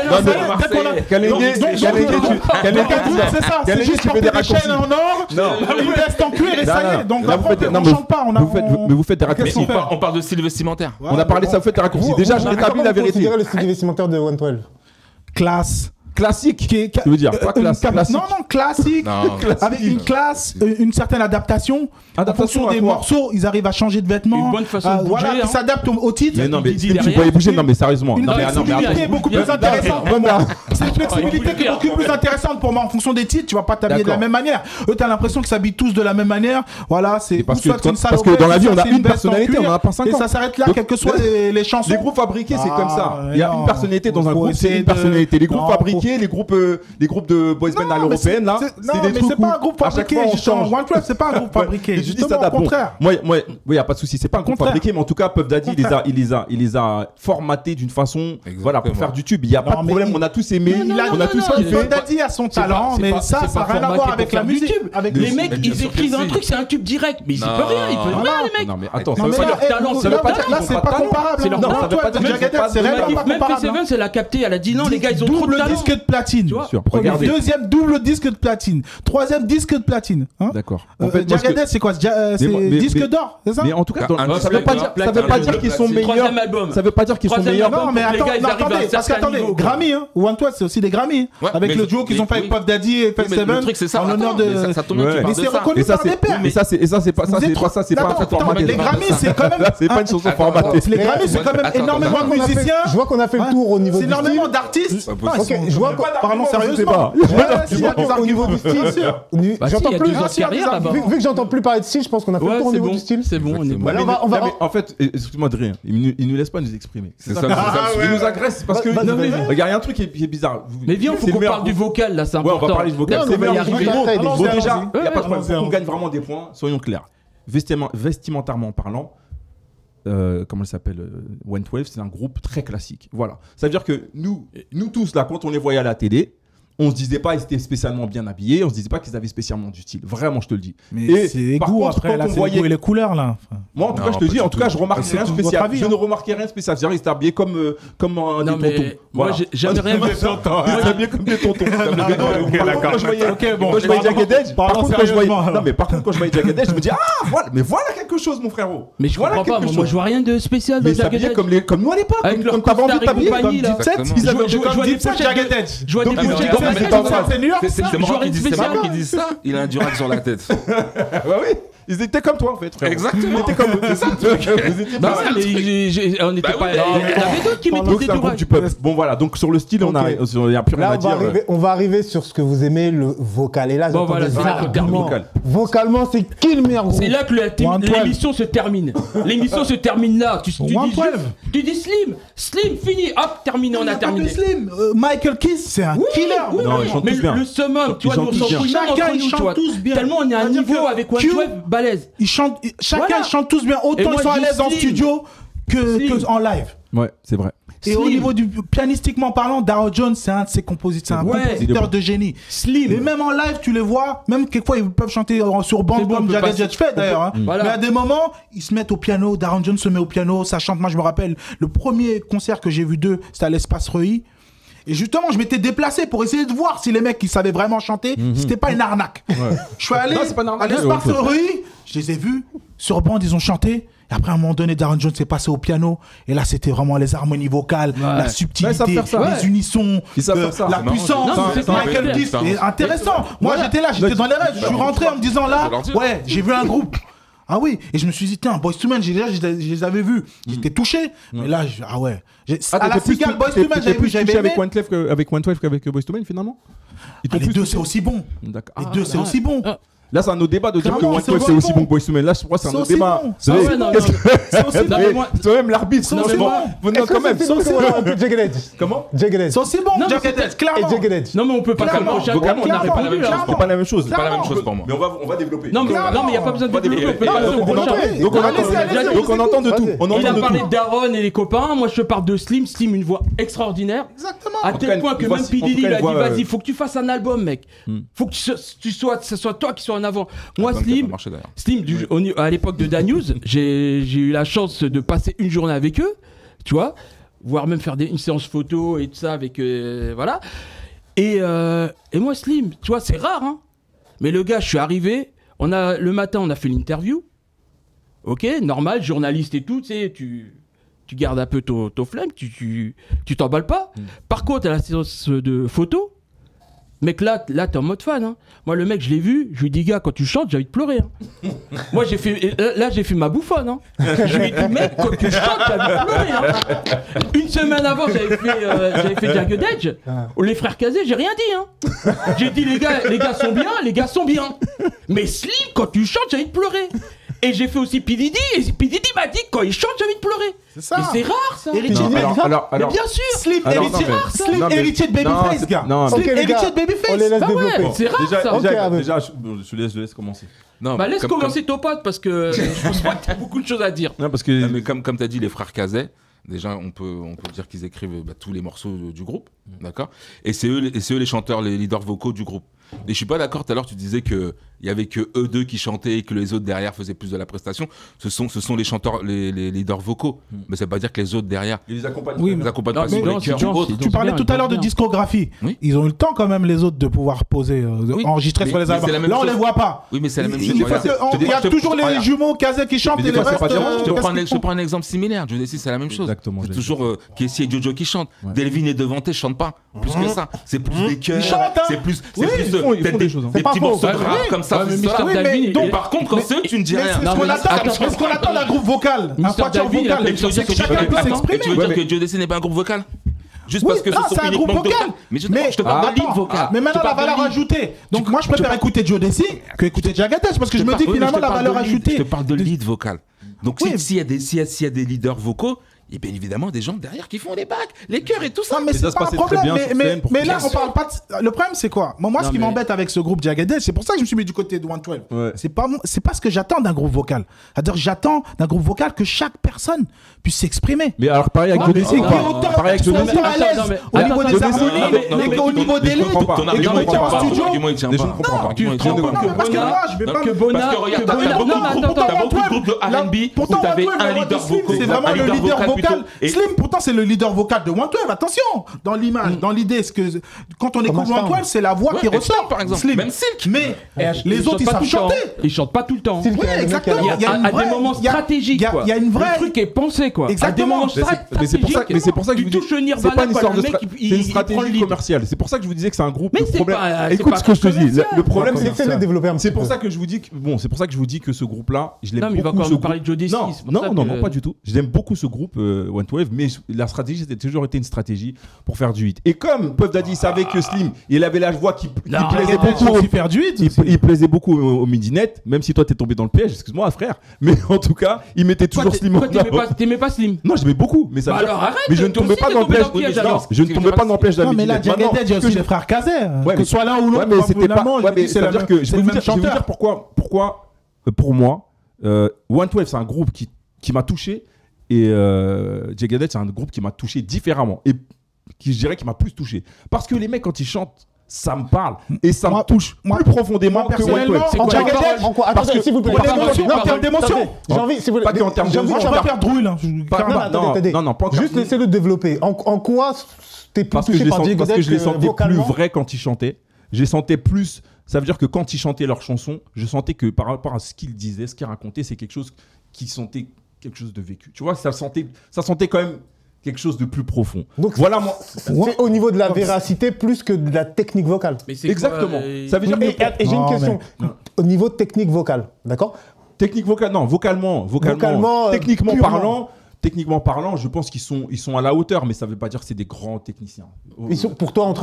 C'est ça, c'est juste tu fais porter des des chaînes raccourcis. en or, une veste en cuir et ça y est. Donc Là, vous faites- non, on mais chante pas, vous faites des Mais raccourcis. on parle de style vestimentaire. On a parlé ça, vous faites des raccourcis. Déjà, je rétablis la vérité. Considérez le style vestimentaire de 112. classe. Classique. Tu veux dire pas classe, classique. Non, classique. Non. Avec une classe, une certaine adaptation. En Adaptation fonction à des quoi? morceaux, ils arrivent à changer de vêtements. Une bonne façon de bouger, Voilà, hein. ils s'adaptent au titre. Mais non, mais Didi tu derrière. voyais bouger. Non, mais sérieusement. Une Non, mais flexibilité attends. beaucoup plus intéressante. Cette flexibilité qui est beaucoup plus intéressante pour moi en fonction des titres. Tu vas pas t'habiller de la D'accord. même manière. Eux, t'as l'impression qu'ils s'habillent tous de la même manière. Voilà, c'est Parce ou soit que- une parce que salopette, dans la vie, soit on a c'est une veste en personnalité, cuir, on en a pas 50. Et ça s'arrête là, Donc, quelles que soient les chansons. Les groupes fabriqués, c'est comme ça. Ah, Il y a non. une personnalité dans un Faut groupe, c'est essayer une de- personnalité. Les groupes Non, fabriqués, les groupes de boys band à l'européenne, là, Non, c'est des mais trucs c'est pas un où groupe à chaque fabriqué. fois on Justement, change. 112, c'est pas un groupe fabriqué. Je dis ça Justement, au d'abord. contraire. Moi, il y a pas de souci. C'est pas un groupe contraire. fabriqué, mais en tout cas, Puff Daddy, il les a formatés d'une façon, voilà, pour faire du tube. Il y a pas Non, de mais problème. On a tous aimé, on a tous non, kiffé. Puff Daddy a son talent, c'est mais pas- ça c'est n'a pas rien à formaté voir pour avec faire la du musique. tube. Avec Les le- mecs, bien ils sûr que écrivent un si. truc, c'est un tube direct. Mais ils Non. peuvent rien, ils peuvent Voilà. rien, les mecs. Non, mais attends, Non, ça veut mais pas là, dire. là, ça veut pas dire qu'ils là, ont c'est pas pas de talent. comparable. C'est leur Non, talent. ça veut pas dire qu'ils ont Jagged, pas de c'est talent. réellement pas Même comparable. P7, elle a capté, elle a dit non, les gars, ils ont trop de Double talent. disque de platine. Tu vois, Sûr, regardez. Deuxième double disque de platine. Troisième disque de platine. Hein D'accord. En fait, moi, ce que- Jagged, c'est quoi? C'est mais- disque mais- d'or, c'est ça? Mais en tout cas, Un ça veut pas dire, ça veut pas dire qu'ils sont meilleurs. Troisième album. Ça veut pas dire qu'ils sont Troisième meilleurs. album. Non, mais les attends, gars, ils non, arrivent à un attendez, parce certain qu'attendez, niveau, quoi. Grammy, hein, One Twelve, c'est aussi des Grammy, Ouais, avec mais le duo qu'ils ont fait avec Puff Daddy et Oui, mais le Fest7 truc, c'est ça. en l'honneur Attends, de. mais ça tombe bien que tu Ouais. parles Mais de c'est ça. reconnu Et ça, par des pairs. c'est ça, c'est ça, c'est pas ça, Vous c'est êtes pas ça, c'est pas Attends, un attends, formaté. les Grammy, c'est quand même. C'est pas une chanson formatée. Les Grammy, c'est quand même Attends, énormément attends, de musiciens. Je vois qu'on a fait le tour au niveau C'est du énormément style. d'artistes. Pas possible. Ok, je vois Parlons sérieusement. Je sais pas. Ouais, s'il y a des au niveau du style. Bah si, J'entends il y a plus. 2 ans de carrière là-bas. Vu que j'entends plus parler de style, je pense qu'on a fait le Ouais, tour au c'est niveau bon, du style. c'est bon, on est bon. Voilà, on va. Non, mais en fait, excuse-moi de rien, il nous laisse pas nous exprimer. C'est ça, c'est ça. Il nous agresse parce que. Vas-y, Non, mais vas-y. regarde, il y a un truc qui est bizarre. Mais viens, faut C'est le qu'on meilleur parle du groupe. vocal là, c'est Ouais, on important. va parler du vocal. Non, C'est mais le meilleur vas-y, groupe. vas-y, Bon, vas-y. déjà, il n'y a pas de Ouais, problème. On gagne vraiment des points, soyons clairs. Vestimentairement parlant, comment elle s'appelle, 112, c'est un groupe très classique. Voilà. Ça veut dire que nous tous, là, quand on les voyait à la télé, on se disait pas qu'ils étaient spécialement bien habillés, on se disait pas qu'ils avaient spécialement du style. Vraiment, je te le dis. Mais Et c'est les par goûts contre, après, quand là, on c'est les voyait- goûts et les couleurs, là. Moi, en tout Non, cas, je te pas dis, du en tout tout. cas, je remarque C'est rien tout votre spécial. avis, Je hein. ne remarquais rien spécial. C'est-à-dire, ils étaient habillés comme un Non, des mais tontons. moi, j'ai jamais rien vu. Ils étaient habillés comme des tontons. Par contre, quand je voyais- Ok, bon, quand je voyais Jagged Edge, par parlons contre, quand je voyais- sérieusement, alors. non, mais par contre, quand je voyais Jagged Edge, je me dis, ah, voilà, mais voilà quelque chose, mon frérot. Mais je Voilà comprends pas, quelque moi chose. je vois rien de spécial dans Mais ils Jagged s'habillaient Edge. comme nous à l'époque, Avec leur comme t'avais envie de costard et t'habiller. compagnie, là. Dipset, Exactement. ils avaient Je vois comme des Dipset, pochettes Jagged de- Edge. Je vois Donc, des ils pochettes disaient, de- c'est pas ça. C'est New York. C'est Je marrant vois qu'ils une disent c'est spéciale. marrant qu'ils disent ça. Il a un Durac sur la tête. Bah oui. Ils étaient comme toi en fait. Frère. Exactement. Ils étaient comme eux. C'est ça le truc. Vous étiez Bah pas- ouais, mais on n'était pas. Il y en avait d'autres qui Donc mettaient c'est des un groupe orages. du peuple. Bon voilà, donc sur le style, on Ok. a, il n'y a plus rien Là, à dire. on va arriver sur ce que vous aimez, le vocal. Et là, Bon, j'entends voilà, des c'est là qu'on arguments. termine. Vocalement, c'est qui le meilleur groupe? C'est là que l'émission se termine. L'émission se termine là. Tu dis 112. tu dis Slim, fini. Hop, terminé, on a terminé. Slim, Michael Keith, c'est un killer. Oui, Non, oui, ils chantent mais tous bien. le summum, tu Ils vois, nous on chantent s'en tous fout bien. même entre Chacun, ils nous, tu chantent vois. tous bien. Tellement on est à un C'est-à-dire niveau que avec Q- OneTwelve balèze. Ils chantent, chacun Voilà. chante tous bien. Et Autant moi, ils sont à je dis l'aise en Slim. studio Slim. que en live. Ouais, c'est vrai. Et au Slim. niveau du pianistiquement parlant, Darryl Jones, c'est un de ses compositeurs, c'est un Ouais. compositeur de génie. Slim. Et même en live, tu les vois, même quelquefois ils peuvent chanter sur bande C'est bon, comme on peut Jagged passer. Edge fait d'ailleurs. Hein. Voilà. Mais à des moments, ils se mettent au piano. Darryl Jones se met au piano, ça chante. Moi, je me rappelle le premier concert que j'ai vu d'eux, c'était à l'Espace Reuilly. Et justement, je m'étais déplacé pour essayer de voir si les mecs qui savaient vraiment chanter, c'était pas une arnaque. Je suis allé Non, c'est pas une à arnaque. l'Espace Ouais, Reuilly, je les ai vus sur bande, ils ont chanté. Et après, à un moment donné, Darryl Jones s'est passé au piano. Et là, c'était vraiment les harmonies vocales, la Ouais, subtilité, ils savent faire ça. les unissons, Ils savent faire ça. la C'est marrant. puissance. Non, mais c'est Michael clair. Keith, c'est intéressant. Moi, j'étais là, j'étais dans les rêves. Je suis rentré en me disant là, ouais, j'ai vu un groupe. Ah oui, et je me suis dit, tiens, Boyz II Men, je les avais vus. J'étais touché. Mais là, ah ouais. À la Cigale, Boyz II Men, j'avais vu, j'avais aimé. avec OneTwelve qu'avec Boyz II Men finalement. Ils t'ont Les plus deux, touché. c'est aussi bon. D'accord. Les deux, c'est aussi bon. Là, c'est un autre débat de dire que Clairement, OneTwelve c'est c'est aussi bon. bon que Boyz II Men. Là, je crois que c'est un C'est autre aussi débat. bon. Vous C'est savez, aussi bon. qu'est-ce que- C'est aussi Non, bon. mais moi- C'est même l'arbitre. C'est Non, aussi mais bon. bon, non, quand même. Jagged Edge. Comment Jagged Edge. C'est aussi bon, Non, mais Jagged c'est- Edge, clairement. Et Jagged Edge. Non, mais on peut pas faire le Clairement, prochain. vocalement, On n'arrête pas la même chose. C'est pas la même chose. C'est pas la même chose pour moi. Mais on va développer. Non, mais il n'y a pas besoin de développer. On peut passer au prochain. Donc on Non, entend- allez-y, donc on entend de tout. On Il entend a de parlé tout. de Daron et les copains. Moi, je parle de Slim. Slim, une voix extraordinaire. Exactement. À En tout tel cas, point que une même voix- P. en tout Diddy cas, lui a une dit voix, vas-y, faut que tu fasses un album, mec. Faut que ce soit toi qui sois en avant. Moi, Album qui a Slim, pas marché, d'ailleurs. Slim à l'époque de Dan News, j'ai eu la chance de passer une journée avec eux, tu vois, voire même faire une séance photo et tout ça avec. Voilà. Et moi, Slim, tu vois, c'est rare, hein. Mais le gars, je suis arrivé, le matin, on a fait l'interview. Ok, normal, journaliste et tout, tu sais, tu gardes un peu ton flingue, tu t'emballes pas. Par contre, à la séance de photo, mec, là t'es en mode fan. Hein. Moi, le mec, je l'ai vu, je lui dis, gars, quand tu chantes, j'ai envie de pleurer. Hein. Moi, j'ai fait ma bouffonne. Hein. Je lui ai dit, mec, quand tu chantes, j'ai envie de pleurer. Hein. Une semaine avant, j'avais fait Jagged Edge. Les frères Kazé, j'ai rien dit. Hein. J'ai dit, les gars sont bien. Mais Slim, quand tu chantes, j'ai envie de pleurer. Et j'ai fait aussi P. Diddy, et P. Diddy m'a dit, quand il chante, j'ai envie de pleurer. C'est ça. Mais c'est rare, ça. Héritier Non, de alors, Mais bien sûr. Slim, Alors, héritier, non, mais- Slim, non, mais- héritier de non, Babyface, c'est- gars. non, Slim, Ok, les héritier gars, de Babyface. on les laisse Bah ouais. développer. C'est rare, ça. Déjà, je te laisse commencer. Non, Bah laisse comme- commencer ton pote parce que je pense pas que t'as beaucoup de choses à dire. Non, parce Non, que mais comme tu as dit, les frères Kazé, déjà, on peut dire qu'ils écrivent tous les morceaux du groupe, d'accord. Et c'est eux les chanteurs, les leaders vocaux du groupe. Et je suis pas d'accord, tout à l'heure, tu disais qu'il y avait que eux deux qui chantaient et que les autres derrière faisaient plus de la prestation. Ce sont les chanteurs, les leaders vocaux. Mais ça veut pas dire que les autres derrière ils les accompagnent. Oui, les accompagnent Non, pas mais sur non, les c'est chœurs Jean, ou autres. c'est- Tu parlais bien, tout à l'heure de bien. discographie. Oui. Ils ont eu le temps quand même, les autres, de pouvoir poser, Oui. enregistrer Mais- sur les mais c'est la albums. même Là, on chose. les voit pas. Oui, mais c'est la même chose. Il Regarde, y a toujours les jumeaux Kazé qui chantent Mais et des les fois, c'est restes. pas dérangeant. Je te prends un exemple similaire. Jodeci, c'est la même chose. Exactement, C'est j'ai- toujours Kessie et Jojo qui chantent. Ouais. Delvin et Devante chantent pas. Plus que ça. C'est plus des chœurs. Ils chantent, hein. C'est plus. Oui, ils font des choses, hein. Des C'est pas petits faux. morceaux de Ouais, rap comme ça. Ouais, mais c'est ça. Mr. Oui, Dalvin, mais il- donc, il- Par contre, quand c'est eux, tu ne dis Mais rien. c'est Non, ce qu'on mais attend. attends, C'est ce qu'on attend d'un groupe vocal. Un Mr. quatuor Dalvin, il a vocal. fait une C'est que chacun chanson peut de- Et s'exprimer. tu veux Ouais, dire mais- que Jodeci n'est pas un groupe vocal? Juste Oui, parce que non, ce c'est sont un groupe uniquement de vocal. vocal. Mais je Mais te parle de attends, lead vocal. mais maintenant Je te la parle de valeur lead. ajoutée. Donc moi je préfère écouter Jodeci que écouter Jagged Edge parce que je me dis Oui, mais finalement je te la parle valeur de lead. ajoutée. Je te parle de lead vocal. Donc Oui. s'il y a des leaders vocaux, il y a bien évidemment des gens derrière qui font les bacs, les chœurs et tout ça. Non, mais Et ça c'est se pas un passait problème. très bien sur scène pour Mais que- là, Bien on parle pas. Le problème, c'est quoi? Moi, ce Non, qui mais- m'embête avec ce groupe Jagged Edge, c'est pour ça que je me suis mis du côté de 112. Ouais. C'est pas ce que j'attends d'un groupe vocal. C'est-à-dire, que j'attends d'un groupe vocal que chaque personne puisse s'exprimer. Mais alors, pareil avec Et Jodeci. qui est attends, autant, pareil avec soit Jodeci. autant à l'aise Attends, mais- au niveau attends, des attends, harmonies non, et mais- qu'au niveau des je comprends leads pas. Ton et argument quand il il est tient en pas. studio. Ton argument il tient Mais je pas. ne comprends pas. Tu te rends compte que Parce que Bona- moi, je vais pas que me- Bona- Parce que regarde, que t'as Bona- beaucoup non, de mais groupes, attends, t'as attends. beaucoup de groupes de R&B où Pourtant, t'avais One Twelve, un la voix leader de Slim, vocal, c'est vraiment un le leader leader vocal vocal. Slim, pourtant, c'est le leader vocal de 112. Attention, dans l'image, dans l'idée, quand on écoute 112, c'est la voix qui ressort. Par exemple, Slim. même Silk. Mais les autres, ils savent chanter. Ils chantent pas tout le temps. Oui, exactement. Il y a des moments stratégiques. Il y a une vraie. Le truc est pensé, quoi. Exactement. À des moments stratégiques. Mais c'est pour ça que je vous dis, touches le c'est Nirvana, pas une histoire de le mec, c'est une stratégie commerciale. C'est pour ça que je vous disais que c'est un groupe. Mais Le c'est problème. pas- Écoute c'est ce que je te dis. commercial. Le problème, c'est Laissez-le que développer un petit c'est pour peu. ça que je vous dis que c'est pour ça que je vous dis que ce groupe-là, je l'aime Non, mais il va beaucoup. encore Ce nous parler de Jodeci, Non, c'est pour non, ça non, que- non, pas du tout. J'aime beaucoup ce groupe One Wave, mais la stratégie, c'était toujours été une stratégie pour faire du hit. Et comme Puff Daddy savait que Slim, il avait la voix qui plaisait beaucoup. Super du hit. Il plaisait beaucoup au Midinet, même si toi t'es tombé dans le piège, excuse-moi frère, mais en tout cas, il mettait toujours Slim en avant. T'aimais pas Slim? Non, j'aimais beaucoup, mais ça Bah veut dire- alors arrête, mais je ne toi tombais aussi, pas t'es dans le tombé piège. dans le piège, Non, alors. je ne tombais pas dans le piège de la Non, mais là, Midinet. Jagged Maintenant, Edge, il y a ce que aussi je- les frères Kazé. Ouais, Que mais- ce soit l'un ou l'autre, Ouais, mais c'était pas. finalement, Ouais, mais c'est ça le veut dire même que je vais vous dire chanteur. pourquoi, pour moi, One Twelve, c'est un groupe qui m'a touché et Jagged Edge, c'est un groupe qui m'a touché différemment et qui, je dirais, qui m'a plus touché. Parce que les mecs, quand ils chantent, ça me parle et ça me touche plus profondément que One Twelve. personnellement, en Jagged Jagged Edge, en quoi Attendez, s'il vous plaît. Pour Attendez, l'émotion, en termes d'émotion. J'ai envie, si vous Pas qu'en termes j'ai envie- d'émotion. Je vais pas faire Drouille, là. Non, attendez. non, pas en termes Juste de- laissez-le développer. En quoi t'es plus Parce que je touché les par sentais, Jagged parce que Edge je les sentais plus vocalement vrais quand ils chantaient. Je les sentais plus. Ça veut dire que quand ils chantaient leurs chansons, je sentais que par rapport à ce qu'ils disaient, ce qu'ils racontaient, c'est quelque chose qui sentait quelque chose de vécu. Tu vois, ça sentait quand même quelque chose de plus profond. Donc, voilà moi. C'est au niveau de la véracité plus que de la technique vocale. Mais c'est Exactement. quoi, Ça veut dire Et que j'ai une Non, question. Au niveau technique vocale, d'accord technique vocale, non, vocalement, techniquement purement. Techniquement parlant, je pense qu'ils sont à la hauteur, mais ça veut pas dire que c'est des grands techniciens. Ils sont, pour toi, entre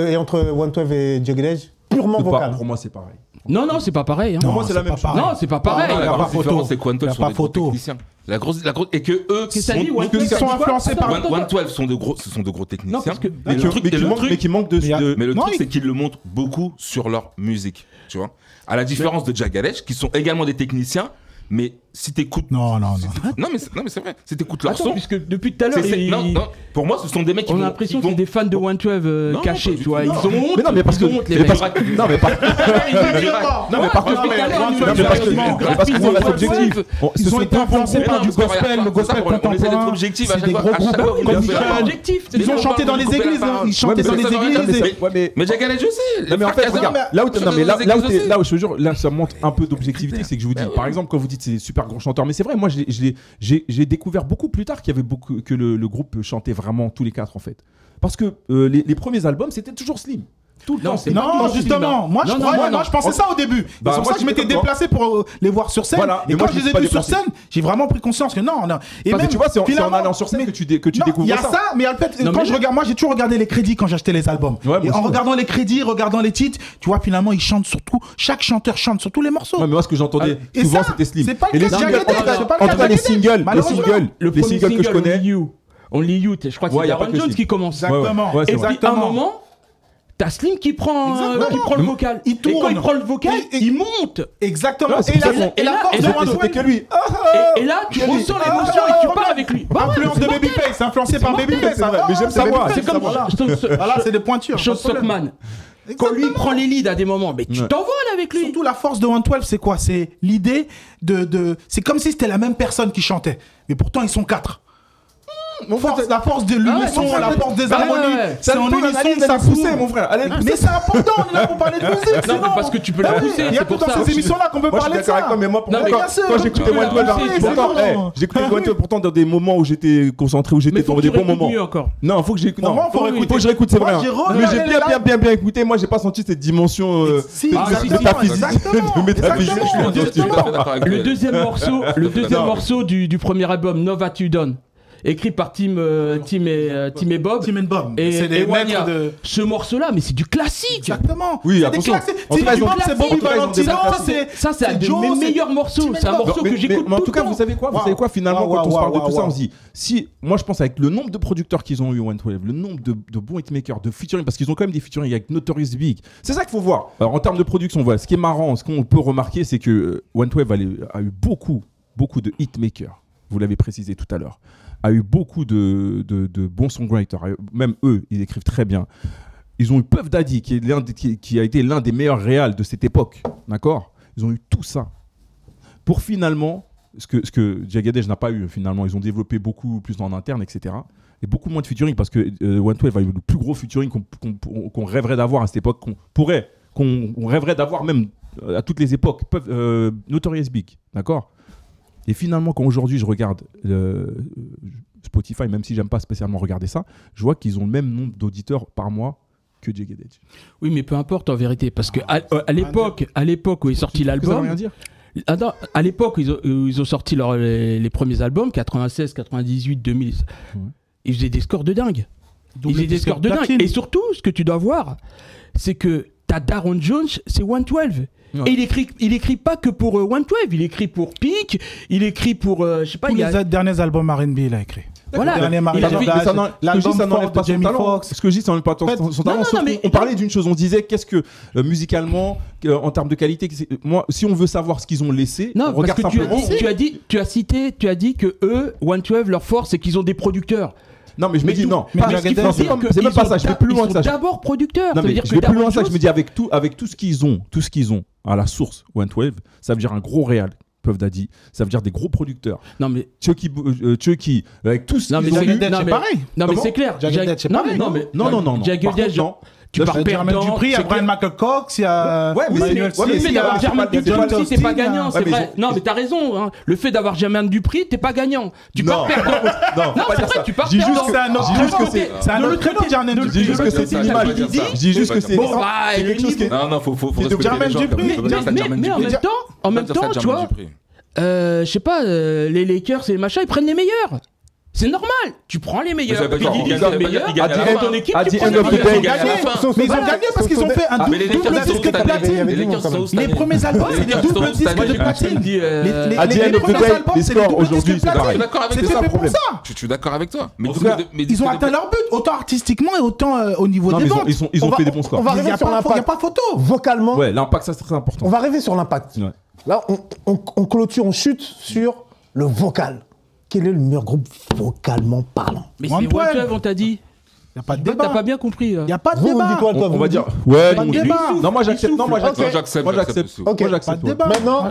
112 et Jagged Edge, purement vocal. Pour moi, c'est pareil. Non, c'est pas pareil. Hein. Pour moi, c'est la même pas chose. pareil. Non, c'est pas pareil. y a La pas grosse photo. différence, c'est que One Y a 12 sont pas des gros photo. techniciens. La grosse, et que eux, Qu'est-ce que ça dit, One Ils sont Twelve, influencés par. 112 sont de gros, ce sont de gros techniciens. Non, parce que- mais le truc, mais qui manque de. mais le Non, truc, ils- c'est qu'ils le montrent beaucoup sur leur musique, tu vois. À la différence de Jagged Edge, qui sont également des techniciens, mais si t'écoutes, Non. non mais c'est vrai, si t'écoutes leur Attends, son, puisque depuis tout à l'heure, non, pour moi, ce sont des mecs qui on a vont- l'impression qui que c'est vont- des fans de 112 Non, cachés, pas du tu vois. tout. Ils ont honte. Mais non, mais parce que. ils ont honte, les mais mecs. parce que- Non, mais par Non, mais par contre, depuis tout à l'heure, One ils Twelve, nous parce ont que- dit mais que parce qu'on One va Twelve, être objectif. Ils ont été influencés Mais par non, du c'est pas gospel, grave, le gospel on essaie d'être contemporain. objectif à C'est chaque des fois. gros À chaque groupes fois, on comme doit Michel. faire- objectif. Ils ont chanté dans les églises, hein. Ils chantaient dans les ça veut rien églises. dire, et- Mais Jagged Edge, je sais. Non mais en fait, regarde, là où je te jure, là ça montre un peu d'objectivité, clair. c'est que je vous dis, Bah ouais. par exemple, quand vous dites c'est des super grands chanteurs, mais c'est vrai, moi j'ai découvert beaucoup plus tard qu'il y avait beaucoup que le groupe chantait vraiment tous les quatre en fait, parce que les premiers albums c'était toujours Slim. Tout le Non, temps. c'est Non, justement, moi je Non, croyais, non, moi non. je pensais ça au début. Bah, C'est pour moi, ça que je m'étais je suis déplacé pour les voir sur scène. Voilà, Et mais quand moi, je je les me ai suis vus pas sur déplacé. scène, j'ai vraiment pris conscience que non. Et Parce que même, tu vois, c'est en finalement, allant sur scène mais- que tu découvres il y a ça. ça, mais en fait, Non, quand mais- je regarde, moi j'ai toujours regardé les crédits quand j'achetais les albums. Ouais, moi Et en aussi. regardant les crédits, regardant les titres, tu vois, finalement, ils chantent sur tout. Chaque chanteur chante sur tous les morceaux. Ouais, mais moi ce que j'entendais Et souvent ça, c'était Slim. c'est pas le Et les cas de singles, Jagged Edge, c'est pas le en cas tout cas de les Jagged Edge, singles, malheureusement. Le les premier singles que je single, connais. Only You, je crois que Ouais, c'est y a pas Aaron que Jones Slim. qui commence. Exactement. Ouais, c'est Et vrai. puis à un moment, t'as Slim qui prend le vocal. Il Et quand tourne. il prend le vocal, Et- il monte. Exactement. Ouais, c'est Et pour la ça qu'on- et la force et de là, One C'était Twelve, que lui. Et là, tu ressens l'émotion et tu parles avec lui. Bah ouais, influence c'est de mortel. Babyface, influencé par mortel, Babyface. c'est vrai, mais j'aime savoir. C'est comme Voilà, c'est des pointures. Sean pas de problème. Stockman. Quand lui prend les leads à des moments, mais tu Ouais. t'envoles avec lui. Surtout la force de 112, c'est quoi? C'est l'idée de. C'est comme si c'était la même personne qui chantait. Mais pourtant, ils sont quatre. La force de l'unisson, Ah ouais, la force des bah ouais, harmonies. ouais. C'est en unisson, ça poussé, pousse. mon frère. Allez, Mais c'est important, on est là pour parler de musique. Non, sinon- mais parce que tu peux la Ah oui, pousser, il y a c'est que pour dans ça. ces émissions-là qu'on peut Moi, je suis parler de d'accord avec ça. toi, mais moi, Non, mais bien sûr, quand j'écoutais tu peux One la Twelve, pousser, pourtant, exactement. j'écoutais One Twelve pourtant dans des moments où j'étais concentré, où j'étais Mais faut dans que des tu bons réécoutes moments. mieux encore. Non, faut que j'écoute. Pour Non, moi, faut réécouter. faut que je réécoute, c'est Moi, vrai. j'ai hein. regardé Mais j'ai les bien écouté. Moi, j'ai pas senti cette dimension Si, Ah, si, exactement, métaphysique. exactement, De métaphysique. exactement, Je suis tout à fait d'accord avec Le toi. deuxième Non. morceau du premier album, Nova Tudon, écrit par Tim et Bob. Tim and Bob. Et C'est des Wanya. maîtres de. Ce morceau-là, mais c'est du classique. Exactement. Oui, C'est des attention. classiques. En tout Tim cas, and ils ont- Bob, c'est en Bobby tout cas, ils ont Valentino. des Ça, c'est un de Joe, mes c'est- meilleurs morceaux. C'est un Non, morceau que j'écoute mais en tout tout le cas, temps. vous savez quoi finalement, Waouh, quand on se parle de waouh, tout ça, waouh. on se dit, si, moi je pense avec le nombre de producteurs qu'ils ont eu, One Twelve, le nombre de bons hitmakers, de featuring, parce qu'ils ont quand même des featuring avec Notorious Big, c'est ça qu'il faut voir. Alors en termes de production, voilà, ce qui est marrant, ce qu'on peut remarquer, c'est que One Twelve a eu beaucoup de hitmakers, vous l'avez précisé tout à l'heure, a eu beaucoup de bons songwriters, même eux, ils écrivent très bien. Ils ont eu Puff Daddy, qui a été l'un des meilleurs réals de cette époque, d'accord? Ils ont eu tout ça pour finalement ce que Jagged Edge n'a pas eu finalement. Ils ont développé beaucoup plus en interne, etc. Et beaucoup moins de featuring parce que 112 a eu le plus gros featuring qu'on rêverait d'avoir à cette époque, qu'on rêverait d'avoir même à toutes les époques. Notorious Big, d'accord. Et finalement, quand aujourd'hui je regarde Spotify, même si j'aime pas spécialement regarder ça, je vois qu'ils ont le même nombre d'auditeurs par mois que Jagged Edge. Oui, mais peu importe en vérité, parce que à l'époque où est sorti l'album, rien dire. À l'époque où ils ont sorti les premiers albums, 96, 98, 2000, ils faisaient des scores de dingue. Ils faisaient des scores de dingue. Et surtout, ce que tu dois voir, c'est que t'as Daron Jones, c'est 112. Ouais. Et il écrit pas que pour 112, il écrit pour Pink, il écrit pour je sais pas. Tous les derniers albums R&B, il a écrit. Voilà. L'album ça n'enlève pas son talent. Ce que je dis, ça n'enlève pas son talent. On parlait d'une chose, on disait qu'est-ce que musicalement, en termes de qualité, moi, si on veut savoir ce qu'ils ont laissé, on regarde simplement. Tu as dit que eux, 112, leur force, c'est qu'ils ont des producteurs. Non, mais je me dis non. C'est même pas ça. Je vais plus loin que ça. D'abord producteurs. Non, mais je vais plus loin que ça. Je me dis avec tout ce qu'ils ont à la source, 112, ça veut dire un gros réal. Puff Daddy, ça veut dire des gros producteurs. Non mais Chucky, avec tout ce qu'ils ont eu, c'est pareil. Non mais c'est clair. Jagged, c'est pareil. Non. Jagged Edge, tu pars Jermaine Dupri, il y a Brian Michael Cox, il y a le fait d'avoir Jermaine Dupri, t'es pas gagnant, c'est vrai. Non mais t'as raison. Le fait d'avoir Jermaine Dupri, t'es pas gagnant. Tu pars perdant. Non, c'est vrai, tu pars perdant. C'est un autre créneau, Jermaine Dupri. Je dis juste que c'est une image. Je dis juste que c'est quelque chose qui. Non, faut respecter les gens. Mais en même temps, tu vois, je sais pas, les Lakers et les machins, ils prennent les meilleurs. C'est normal, tu prends les meilleurs. Puis Didi, c'est le meilleur. À ton équipe, tu prends les meilleurs. Mais ils ont gagné parce qu'ils ont fait un double disque de platine. Les premiers albums, c'est des doubles disques de platine. Les premiers albums, c'est des doubles disques de platine. C'était fait pour ça. Je suis d'accord avec toi. Ils ont atteint leur but, autant artistiquement et autant au niveau des ventes. Ils ont fait des bons scores. Il n'y a pas photo. Vocalement. Ouais, l'impact, ça c'est très important. On va arriver sur l'impact. Là, on clôture, on chute sur le vocal. Quel est le meilleur groupe vocalement parlant? Mais c'est 112, on t'a dit. Il n'y a pas de débat. T'as pas bien compris. Il n'y a pas de débat. On va dire. Ouais, pas de débat. Non, moi j'accepte. Moi j'accepte. Ok, pas de débat. Maintenant,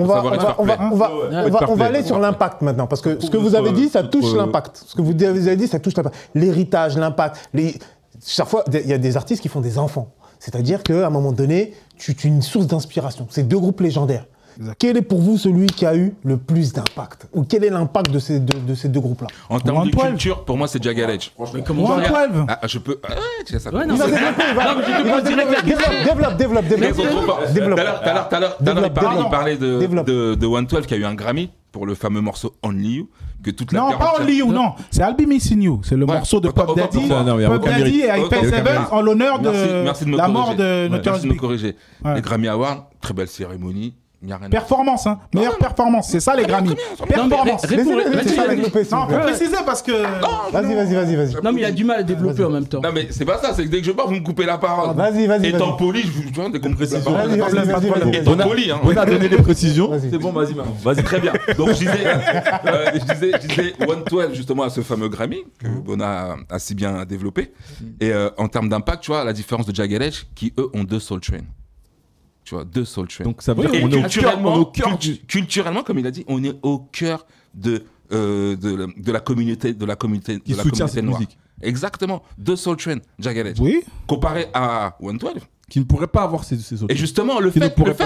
on va aller sur l'impact maintenant. Parce que ce que vous avez dit, ça touche l'impact. Ce que vous avez dit, ça touche l'impact. L'héritage, l'impact. Chaque fois, il y a des artistes qui font des enfants. C'est-à-dire qu'à un moment donné, tu es une source d'inspiration. C'est deux groupes légendaires. Exact. Quel est pour vous celui qui a eu le plus d'impact? Ou quel est l'impact de ces deux groupes-là? En termes de culture, pour moi, c'est Jagged Edge. Mais comment ça? Je peux. Tu sais ça. Ouais, non, développe. Tout à l'heure, il parlait de 112 qui a eu un Grammy pour le fameux morceau Only You. Non, pas Only You, non. C'est I'll Be Missing You. C'est le morceau de Puff Daddy. Puff Daddy et Hyper Seven en l'honneur de la mort de Notorious Big. Merci de me corriger. Les Grammy Awards, très belle cérémonie. Performance, hein. Meilleure performance, c'est ça les Grammy. Performance. Non, faut préciser parce que. Vas-y. Non, mais il a du mal à développer en même temps. Non, mais c'est pas ça, c'est que dès que je pars, vous me coupez la parole. Vas-y. Étant poli, je vois des précisions. Vas-y. Étant poli, hein. On a donné des précisions. C'est bon, vas-y maintenant. Vas-y, très bien. Donc je disais 112 justement à ce fameux Grammy que Bona a si bien développé. Et en termes d'impact, tu vois, la différence de Jagged Edge qui eux ont 2 Soul Train. Tu vois, 2 Soul Train. Donc ça veut dire qu'on est au cœur culturellement, comme il a dit, on est au cœur de la communauté noire. Musique. Exactement. 2 Soul Train, Jagged Edge. Oui. Comparé à 112. Qui ne pourrait pas avoir ces autres. Et justement, le fait qu'ils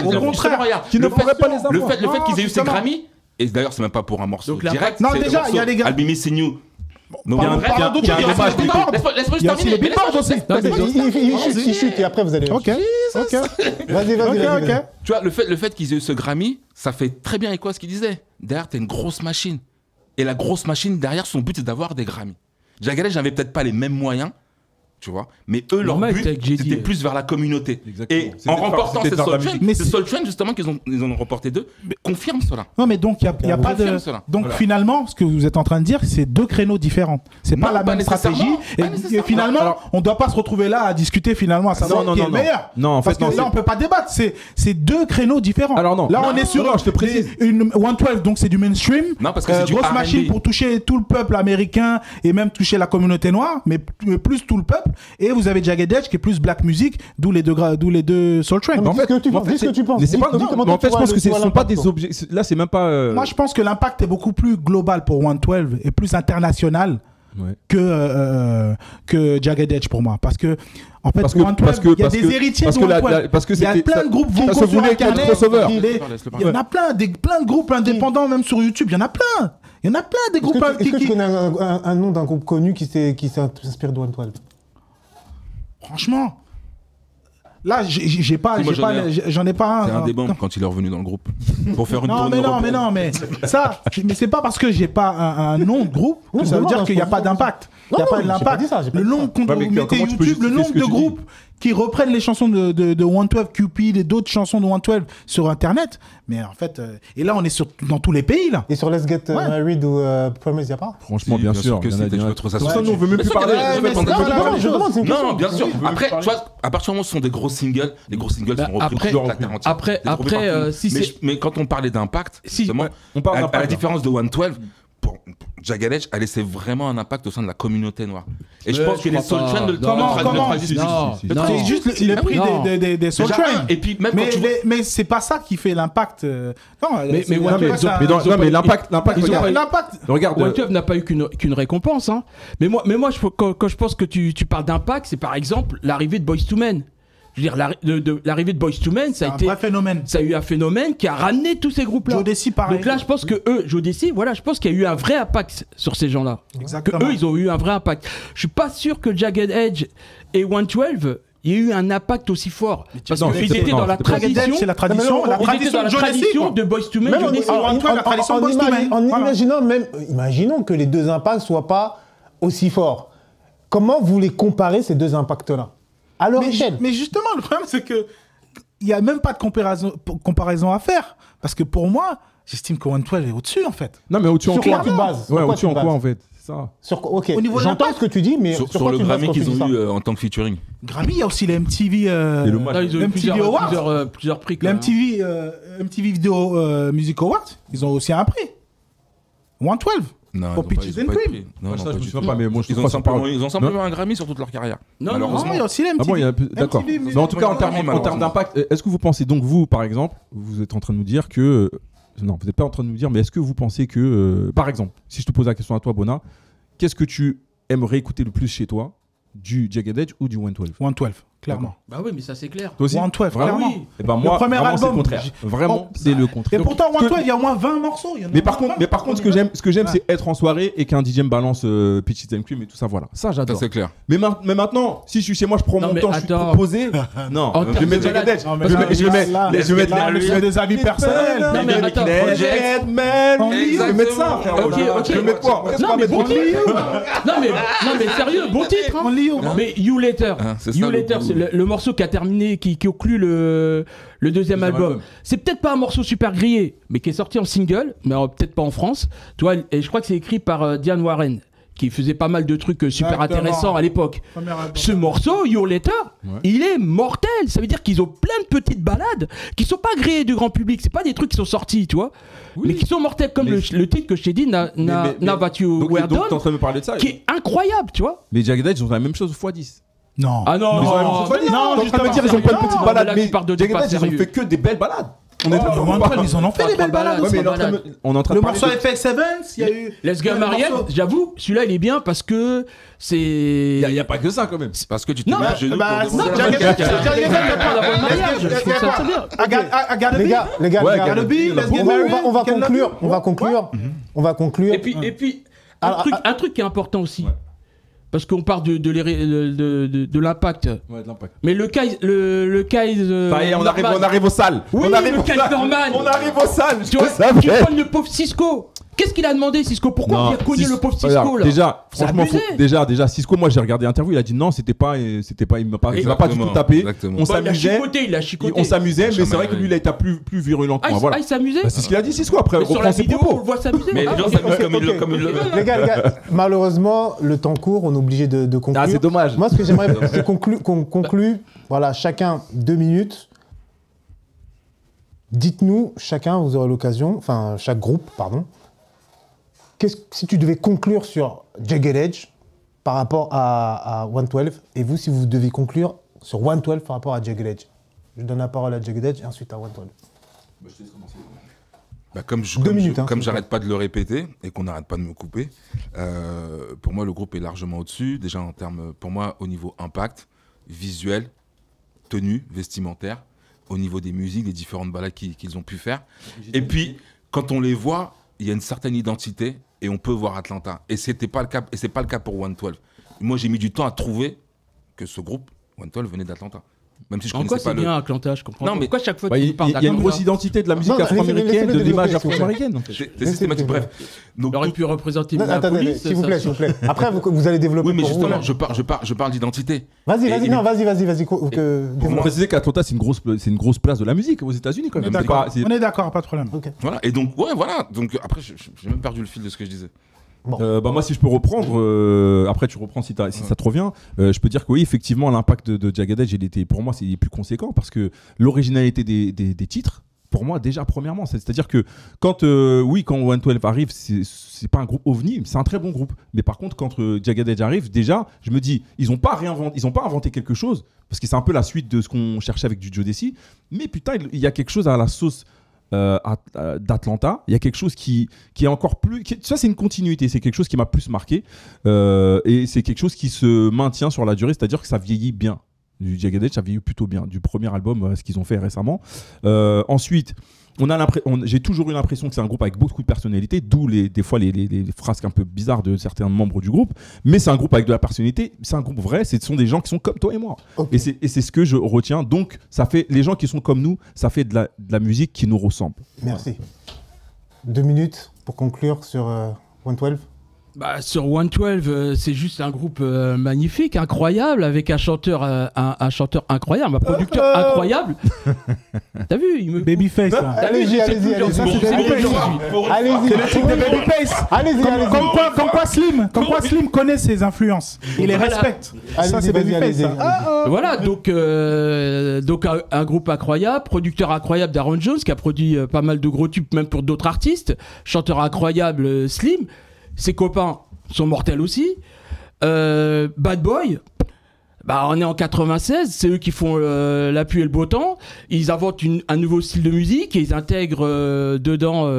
aient eu ces Grammy, et d'ailleurs, c'est même pas pour un morceau direct. Non, déjà, il y a les gars. I'll Be Missing You. Non, il y a un dommage. Laisse-moi terminer. Il chute et après vous allez. Ok. Vas-y. Tu vois, le fait qu'ils aient eu ce Grammy, ça fait très bien écho à ce qu'il disait. Derrière, t'as une grosse machine. Et la grosse machine, derrière, son but, c'est d'avoir des Grammy. Jagged Edge n'avait peut-être pas les mêmes moyens, tu vois, mais eux, leur but, c'était plus vers la communauté. Exactement. Et en remportant ces Soul Train, justement, qu'ils ont remporté 2, confirme cela. Non, mais donc, il n'y a pas de. Donc, finalement, ce que vous êtes en train de dire, c'est 2 créneaux différents. C'est pas la même stratégie. Et finalement, on ne doit pas se retrouver là à discuter finalement à savoir qui est le meilleur. Non, en fait, parce que là, on ne peut pas débattre. C'est 2 créneaux différents. Alors, non. Là, on est sur une 112, donc c'est du mainstream. Non, parce que c'est du grosse machine pour toucher tout le peuple américain et même toucher la communauté noire, mais plus tout le peuple. up, et vous avez Jagged Edge qui est plus black music, d'où les deux Soul Train. En fait, dis ce que tu penses. Mais c'est pas en fait, je pense que ce sont pas des objets. Là, c'est même pas. Moi, je pense que l'impact est beaucoup plus global pour 112 et plus international. Ouais. Que Jagged Edge pour moi, parce que en fait il y a des héritiers de 112, parce que il y a plein de groupes vocaux sur Internet, il y en a plein de groupes indépendants même sur YouTube, il y en a plein des groupes. Est-ce que tu connais un nom d'un groupe connu qui s'inspire de 112? Franchement, là, j'en ai pas un. C'est un débat quand il est revenu dans le groupe. Pour faire une tournée. Mais c'est pas parce que j'ai pas un nom de groupe que ça veut dire qu'il n'y a pas d'impact. Il n'y a pas d'impact. Le nombre qu'on mettait YouTube, le nombre de groupes qui reprennent les chansons de 112, Cupid et d'autres chansons de 112 sur Internet. Mais en fait, et là, on est dans tous les pays, là. Et sur Let's Get Married ou Promise, il n'y a pas? Franchement, bien sûr. Que c'était, je veux trop ça. Ça, nous, on veut même plus parler. Non, bien sûr. Après, tu vois, à partir du moment où ce sont des gros singles, les gros singles sont repris toujours la terre entière. Après, si c'est. Mais quand on parlait d'impact, justement, à la différence de 112, Jagged Edge a laissé vraiment un impact au sein de la communauté noire. Et je pense que les Soul Train comment c'est juste le prix des Soul Train. Et puis même mais c'est pas ça qui fait l'impact. Non, mais l'impact. Regarde, 112 n'a pas eu qu'une récompense. Mais moi, quand je pense que tu parles d'impact, c'est par exemple l'arrivée de Boyz II Men. Je veux dire, l'arrivée de Boyz II Men, ça a été un vrai phénomène. Ça a eu un phénomène qui a ramené tous ces groupes-là. Jodeci, pareil. Donc là, je pense que Jodeci, voilà, je pense qu'il y a eu un vrai impact sur ces gens-là. Exactement. Que eux, ils ont eu un vrai impact. Je suis pas sûr que Jagged Edge et 112, il y a eu un impact aussi fort. Parce qu'ils étaient dans la tradition. C'est la tradition. La tradition de Boyz II Men. Imaginons que les deux impacts soient pas aussi forts. Comment vous les comparez, ces deux impacts-là? À leur échelle. Mais justement, le problème, c'est que il n'y a même pas de comparaison à faire. Parce que pour moi, j'estime que 112 est au-dessus, en fait. Non, mais au-dessus en quoi? Sur quoi tu bases? Ouais, au-dessus en quoi, en fait? Ça. Ok, j'entends ce que tu dis, mais sur le Grammy qu'ils ont eu en tant que featuring. Grammy, il y a aussi les MTV. Ils ont eu plusieurs prix. Les MTV Video Music Awards, ils ont aussi un prix. 112. Non, pour Peaches and Cream. Non, ça, je me souviens pas, mais moi, ils ont simplement un Grammy sur toute leur carrière. Non, il y a aussi l'MTV. D'accord. Mais en tout cas, en termes d'impact, est-ce que vous pensez, donc vous, par exemple, vous êtes en train de nous dire que... Non, vous n'êtes pas en train de nous dire, mais est-ce que vous pensez que... Par exemple, si je te pose la question à toi, Bona, qu'est-ce que tu aimerais écouter le plus chez toi, du Jagged Edge ou du 112? 112, clairement. Bah oui, mais ça c'est clair. Toi aussi? 112, clairement. Oui. Et ben moi, vraiment, c'est le contraire. Vraiment, c'est le contraire. Et pourtant, 112, il y a au moins 20 morceaux. Mais par contre, ce que j'aime, c'est être en soirée et qu'un DJ me balance Peaches and Cream et tout ça, voilà. Ça, j'adore. Ça, c'est clair. Mais maintenant, si je suis chez moi, je prends mon temps, je suis posé. Non, je vais mettre Jagged Edge. Je vais mettre des avis personnels. Non, mais attends. Je vais mettre ça, frère. Je vais mettre quoi? Non, mais sérieux, bon titre. Mais You Later. You Later, c'est le morceau qui a terminé, qui conclut le deuxième album. C'est peut-être pas un morceau super grillé, mais qui est sorti en single, mais peut-être pas en France. Tu vois, et je crois que c'est écrit par Diane Warren, qui faisait pas mal de trucs super intéressants à l'époque. Ce morceau, You Later, il est mortel. Ça veut dire qu'ils ont plein de petites balades qui sont pas grillées du grand public. C'est pas des trucs qui sont sortis, tu vois, mais qui sont mortels, comme le titre que je t'ai dit, Now That You Were Done, t'es en train de me parler de ça, qui est incroyable, tu vois. Mais Jagged Edge, ils ont la même chose x10. Non. Ah non, ils ont pas de dire ils ont pas de petites balades, mais Jagged Edge, ils ont fait que des belles balades. Ils en ont fait des belles balades. On est en train de le morceau FX7, il y a eu. Let's Go Married, j'avoue, celui-là il est bien parce que c'est. Il n'y a pas que ça quand même. Parce que tu te mets à genoux pour Les gars, on va conclure. Et puis, un truc qui est important aussi. Parce qu'on parle de l'impact. Ouais, de l'impact. Mais le Kaiser. Ça y est, on arrive aux salles. Oui, le Kaiser Norman. On arrive aux salles. Tu prends le pauvre Cisco. Qu'est-ce qu'il a demandé, Cisco? Pourquoi il a cogné le pauvre Cisco là? Déjà, franchement, déjà, Cisco, moi j'ai regardé l'interview, il a dit non, il m'a pas du tout tapé. On s'amusait. On s'amusait, mais c'est vrai que lui il a été plus virulent que moi. Voilà. Il s'amusait. C'est ce qu'il a dit, Cisco. Après, sur la vidéo, on le voit s'amuser. Mais les gens s'amusent comme il le veut. Les gars, malheureusement, le temps court, on est obligé de conclure. Ah, c'est dommage. Moi, ce que j'aimerais, c'est qu'on conclue, voilà, chacun 2 minutes. Dites-nous, chacun, vous aurez l'occasion, enfin, chaque groupe, pardon. Si tu devais conclure sur Jagged Edge, par rapport à 112, et vous, si vous devez conclure sur 112 par rapport à Jagged Edge. Je donne la parole à Jagged Edge et ensuite à 112. Je te laisse commencer. Comme j'arrête pas de le répéter et qu'on n'arrête pas de me couper, pour moi le groupe est largement au-dessus, déjà en termes, pour moi au niveau impact, visuel, tenue, vestimentaire, au niveau des musiques, des différentes balades qu'ils ont pu faire. Et puis quand on les voit, il y a une certaine identité et on peut voir Atlanta. Et c'était pas le cas, et c'est pas le cas pour 112. Moi j'ai mis du temps à trouver que ce groupe 112 venait d'Atlanta. Même si je connaissais pas le... bien Atlanta, je comprends. Non, mais pourquoi chaque fois que tu parles d'Atlanta, il y a une grosse identité de la musique afro-américaine, de l'image afro-américaine. C'est systématique. Bref. Donc, il aurait pu représenter Minneapolis. S'il vous plaît. Après, vous allez développer. Oui, mais justement, je parle d'identité. Vas-y. Pour préciser qu'Atlanta, c'est une grosse place de la musique aux États-Unis quand même. On est d'accord, pas de problème. Voilà. Et donc, voilà. Donc après, j'ai même perdu le fil de ce que je disais. Moi, si je peux reprendre, après tu reprends si ça te revient, je peux dire que oui, effectivement, l'impact de Jagged Edge, pour moi, c'est plus conséquent parce que l'originalité des titres, pour moi, déjà, premièrement, c'est-à-dire que quand 112 arrive, c'est pas un groupe ovni, c'est un très bon groupe. Mais par contre, quand Jagged Edge arrive, déjà, je me dis, ils ont pas inventé quelque chose parce que c'est un peu la suite de ce qu'on cherchait avec du Jodeci. Mais putain, il y a quelque chose à la sauce d'Atlanta, il y a quelque chose qui est encore plus... Ça, c'est une continuité, c'est quelque chose qui m'a plus marqué et c'est quelque chose qui se maintient sur la durée, c'est-à-dire que ça vieillit bien. Du Jagged Edge, ça vieillit plutôt bien, du premier album, ce qu'ils ont fait récemment. Ensuite, j'ai toujours eu l'impression que c'est un groupe avec beaucoup de personnalité, d'où des fois les frasques un peu bizarres de certains membres du groupe, mais c'est un groupe avec de la personnalité, c'est un groupe vrai, ce sont des gens qui sont comme toi et moi. Okay. Et c'est ce que je retiens. Donc, ça fait les gens qui sont comme nous, ça fait de la musique qui nous ressemble. Merci. 2 minutes pour conclure sur 112. Sur 112, c'est juste un groupe magnifique, incroyable, avec un chanteur incroyable, un producteur incroyable. T'as vu, il me... Babyface. Allez-y. C'est le truc de Babyface. Allez-y. Comme quoi Slim connaît ses influences. Il les respecte. Ça, c'est Babyface. Voilà, donc un groupe incroyable, producteur incroyable d'Aaron Jones, qui a produit pas mal de gros tubes, même pour d'autres artistes. Chanteur incroyable, Slim. Ses copains sont mortels aussi. Bad Boy, on est en 96, c'est eux qui font la pluie et le beau temps. Ils inventent un nouveau style de musique et ils intègrent dedans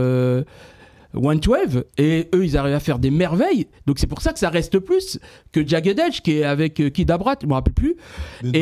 112 et eux ils arrivent à faire des merveilles. Donc c'est pour ça que ça reste plus que Jagged Edge qui est avec Kid Abrat, je me rappelle plus. On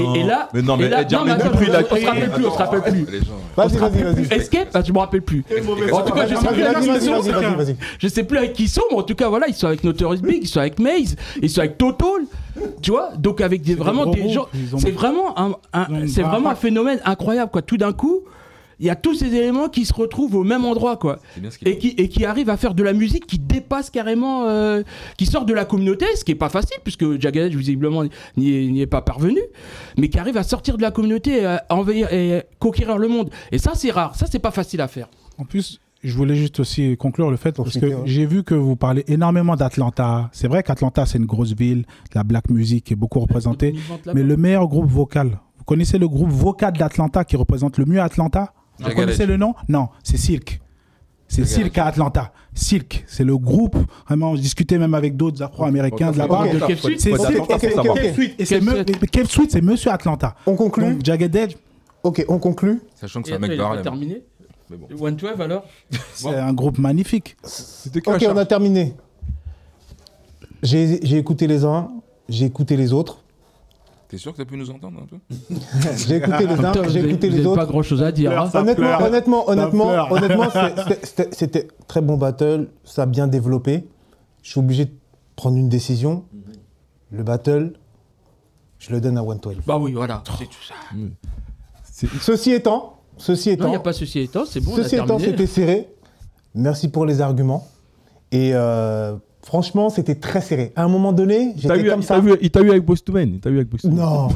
se rappelle plus. Vas-y. Escape, je me rappelle plus. En tout cas, je sais plus avec qui ils sont, mais en tout cas voilà, ils sont avec Notorious Big, ils sont avec Maze, ils sont avec Total. Tu vois, donc avec des gens, c'est vraiment un phénomène incroyable quoi. Tout d'un coup, il y a tous ces éléments qui se retrouvent au même endroit, quoi. Et qui arrivent à faire de la musique qui dépasse carrément, qui sort de la communauté, ce qui est pas facile, puisque Jagged Edge, visiblement, n'y est pas parvenu, mais qui arrive à sortir de la communauté, à envahir et conquérir le monde. Et ça, c'est rare. Ça, c'est pas facile à faire. En plus, je voulais juste aussi conclure le fait, parce que j'ai vu que vous parlez énormément d'Atlanta. C'est vrai qu'Atlanta, c'est une grosse ville, la black music qui est beaucoup représentée, mais le meilleur groupe vocal, vous connaissez le groupe vocal d'Atlanta qui représente le mieux Atlanta? Vous connaissez le nom? Non, c'est Silk. C'est Silk à Atlanta. Silk, c'est le groupe. Vraiment, je discutais même avec d'autres Afro-Américains de là-bas. C'est Silk. Et Kev Sweat, c'est Monsieur Atlanta. On conclut. Donc, Jagged Edge. Ok, on conclut. Sachant que c'est un mec d'Harlem. Terminé. 112 alors. C'est un groupe magnifique. Ok, on a terminé. J'ai écouté les uns, j'ai écouté les autres. T'es sûr que t'as pu nous entendre un peu? J'ai écouté les uns, j'ai écouté les autres. Pas grand chose à dire. Honnêtement, c'était très bon battle, ça a bien développé. Je suis obligé de prendre une décision. Le battle, je le donne à 112. Bah oui, voilà, c'est tout ça. Ceci étant, non, il n'y a pas ceci étant, c'est bon. Ceci étant, c'était serré. Merci pour les arguments. Et franchement, c'était très serré. À un moment donné, j'étais comme ça. Il t'a eu avec Boyz II Men. Non.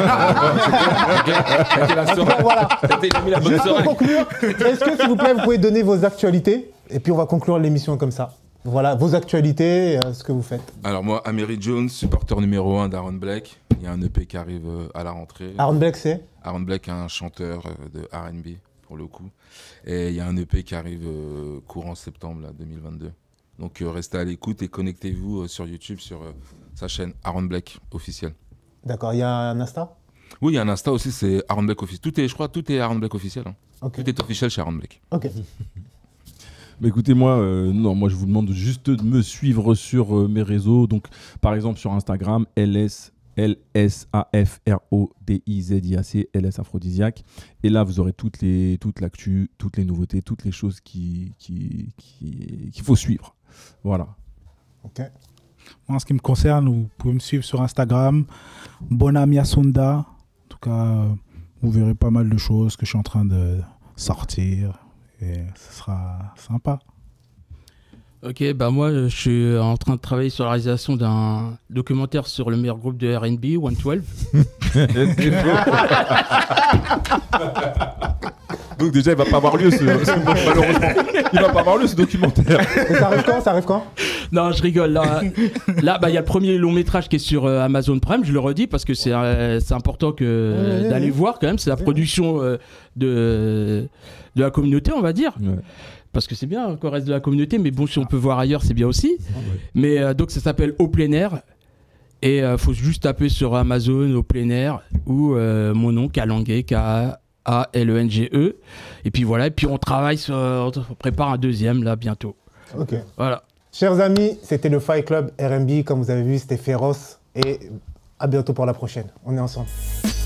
Voilà. Juste pour conclure, est-ce que, s'il vous plaît, vous pouvez donner vos actualités? Et puis, on va conclure l'émission comme ça. Voilà, vos actualités, ce que vous faites. Alors moi, Amery Jones, supporter numéro 1 d'Aaron Black. Il y a un EP qui arrive à la rentrée. Aaron Black, c'est? Aaron Black, un chanteur de R&B, pour le coup. Et il y a un EP qui arrive courant septembre là, 2022. Donc restez à l'écoute et connectez-vous sur YouTube, sur sa chaîne Aaron Black officiel. D'accord, il y a un Insta? Oui, il y a un Insta aussi, c'est Aaron Black officiel. Je crois tout est Aaron Black officiel. Hein. Okay. Tout est officiel chez Aaron Black. Ok. Mais écoutez, moi, moi je vous demande juste de me suivre sur mes réseaux. Donc, par exemple, sur Instagram, LSAFRODIZIAC, LS Aphrodisiaque. Et là, vous aurez toute l'actu, toutes les nouveautés, toutes les choses qu'il faut suivre. Voilà. Ok. En ce qui me concerne, vous pouvez me suivre sur Instagram, Bonami Asunda. En tout cas, vous verrez pas mal de choses que je suis en train de sortir. Et ce sera sympa. Ok, bah moi je suis en train de travailler sur la réalisation d'un documentaire sur le meilleur groupe de R&B, 112. Donc déjà il va pas avoir lieu malheureusement. Il va pas avoir lieu ce documentaire. Et ça arrive quand Non, je rigole. Là, bah, y a le premier long métrage qui est sur Amazon Prime, je le redis parce que c'est important d'aller voir quand même. C'est la production de la communauté, on va dire. Ouais. Parce que c'est bien qu'on reste de la communauté, mais bon, si on peut voir ailleurs, c'est bien aussi. Ouais. Mais donc ça s'appelle Au plein air. Et faut juste taper sur Amazon Au plein air ou mon nom, Kalenge, K-A-L-E-N-G-E. Et puis voilà, et puis on travaille on prépare un deuxième là bientôt. Ok. Voilà. Chers amis, c'était le Fight Club R&B. Comme vous avez vu, c'était féroce. Et à bientôt pour la prochaine. On est ensemble.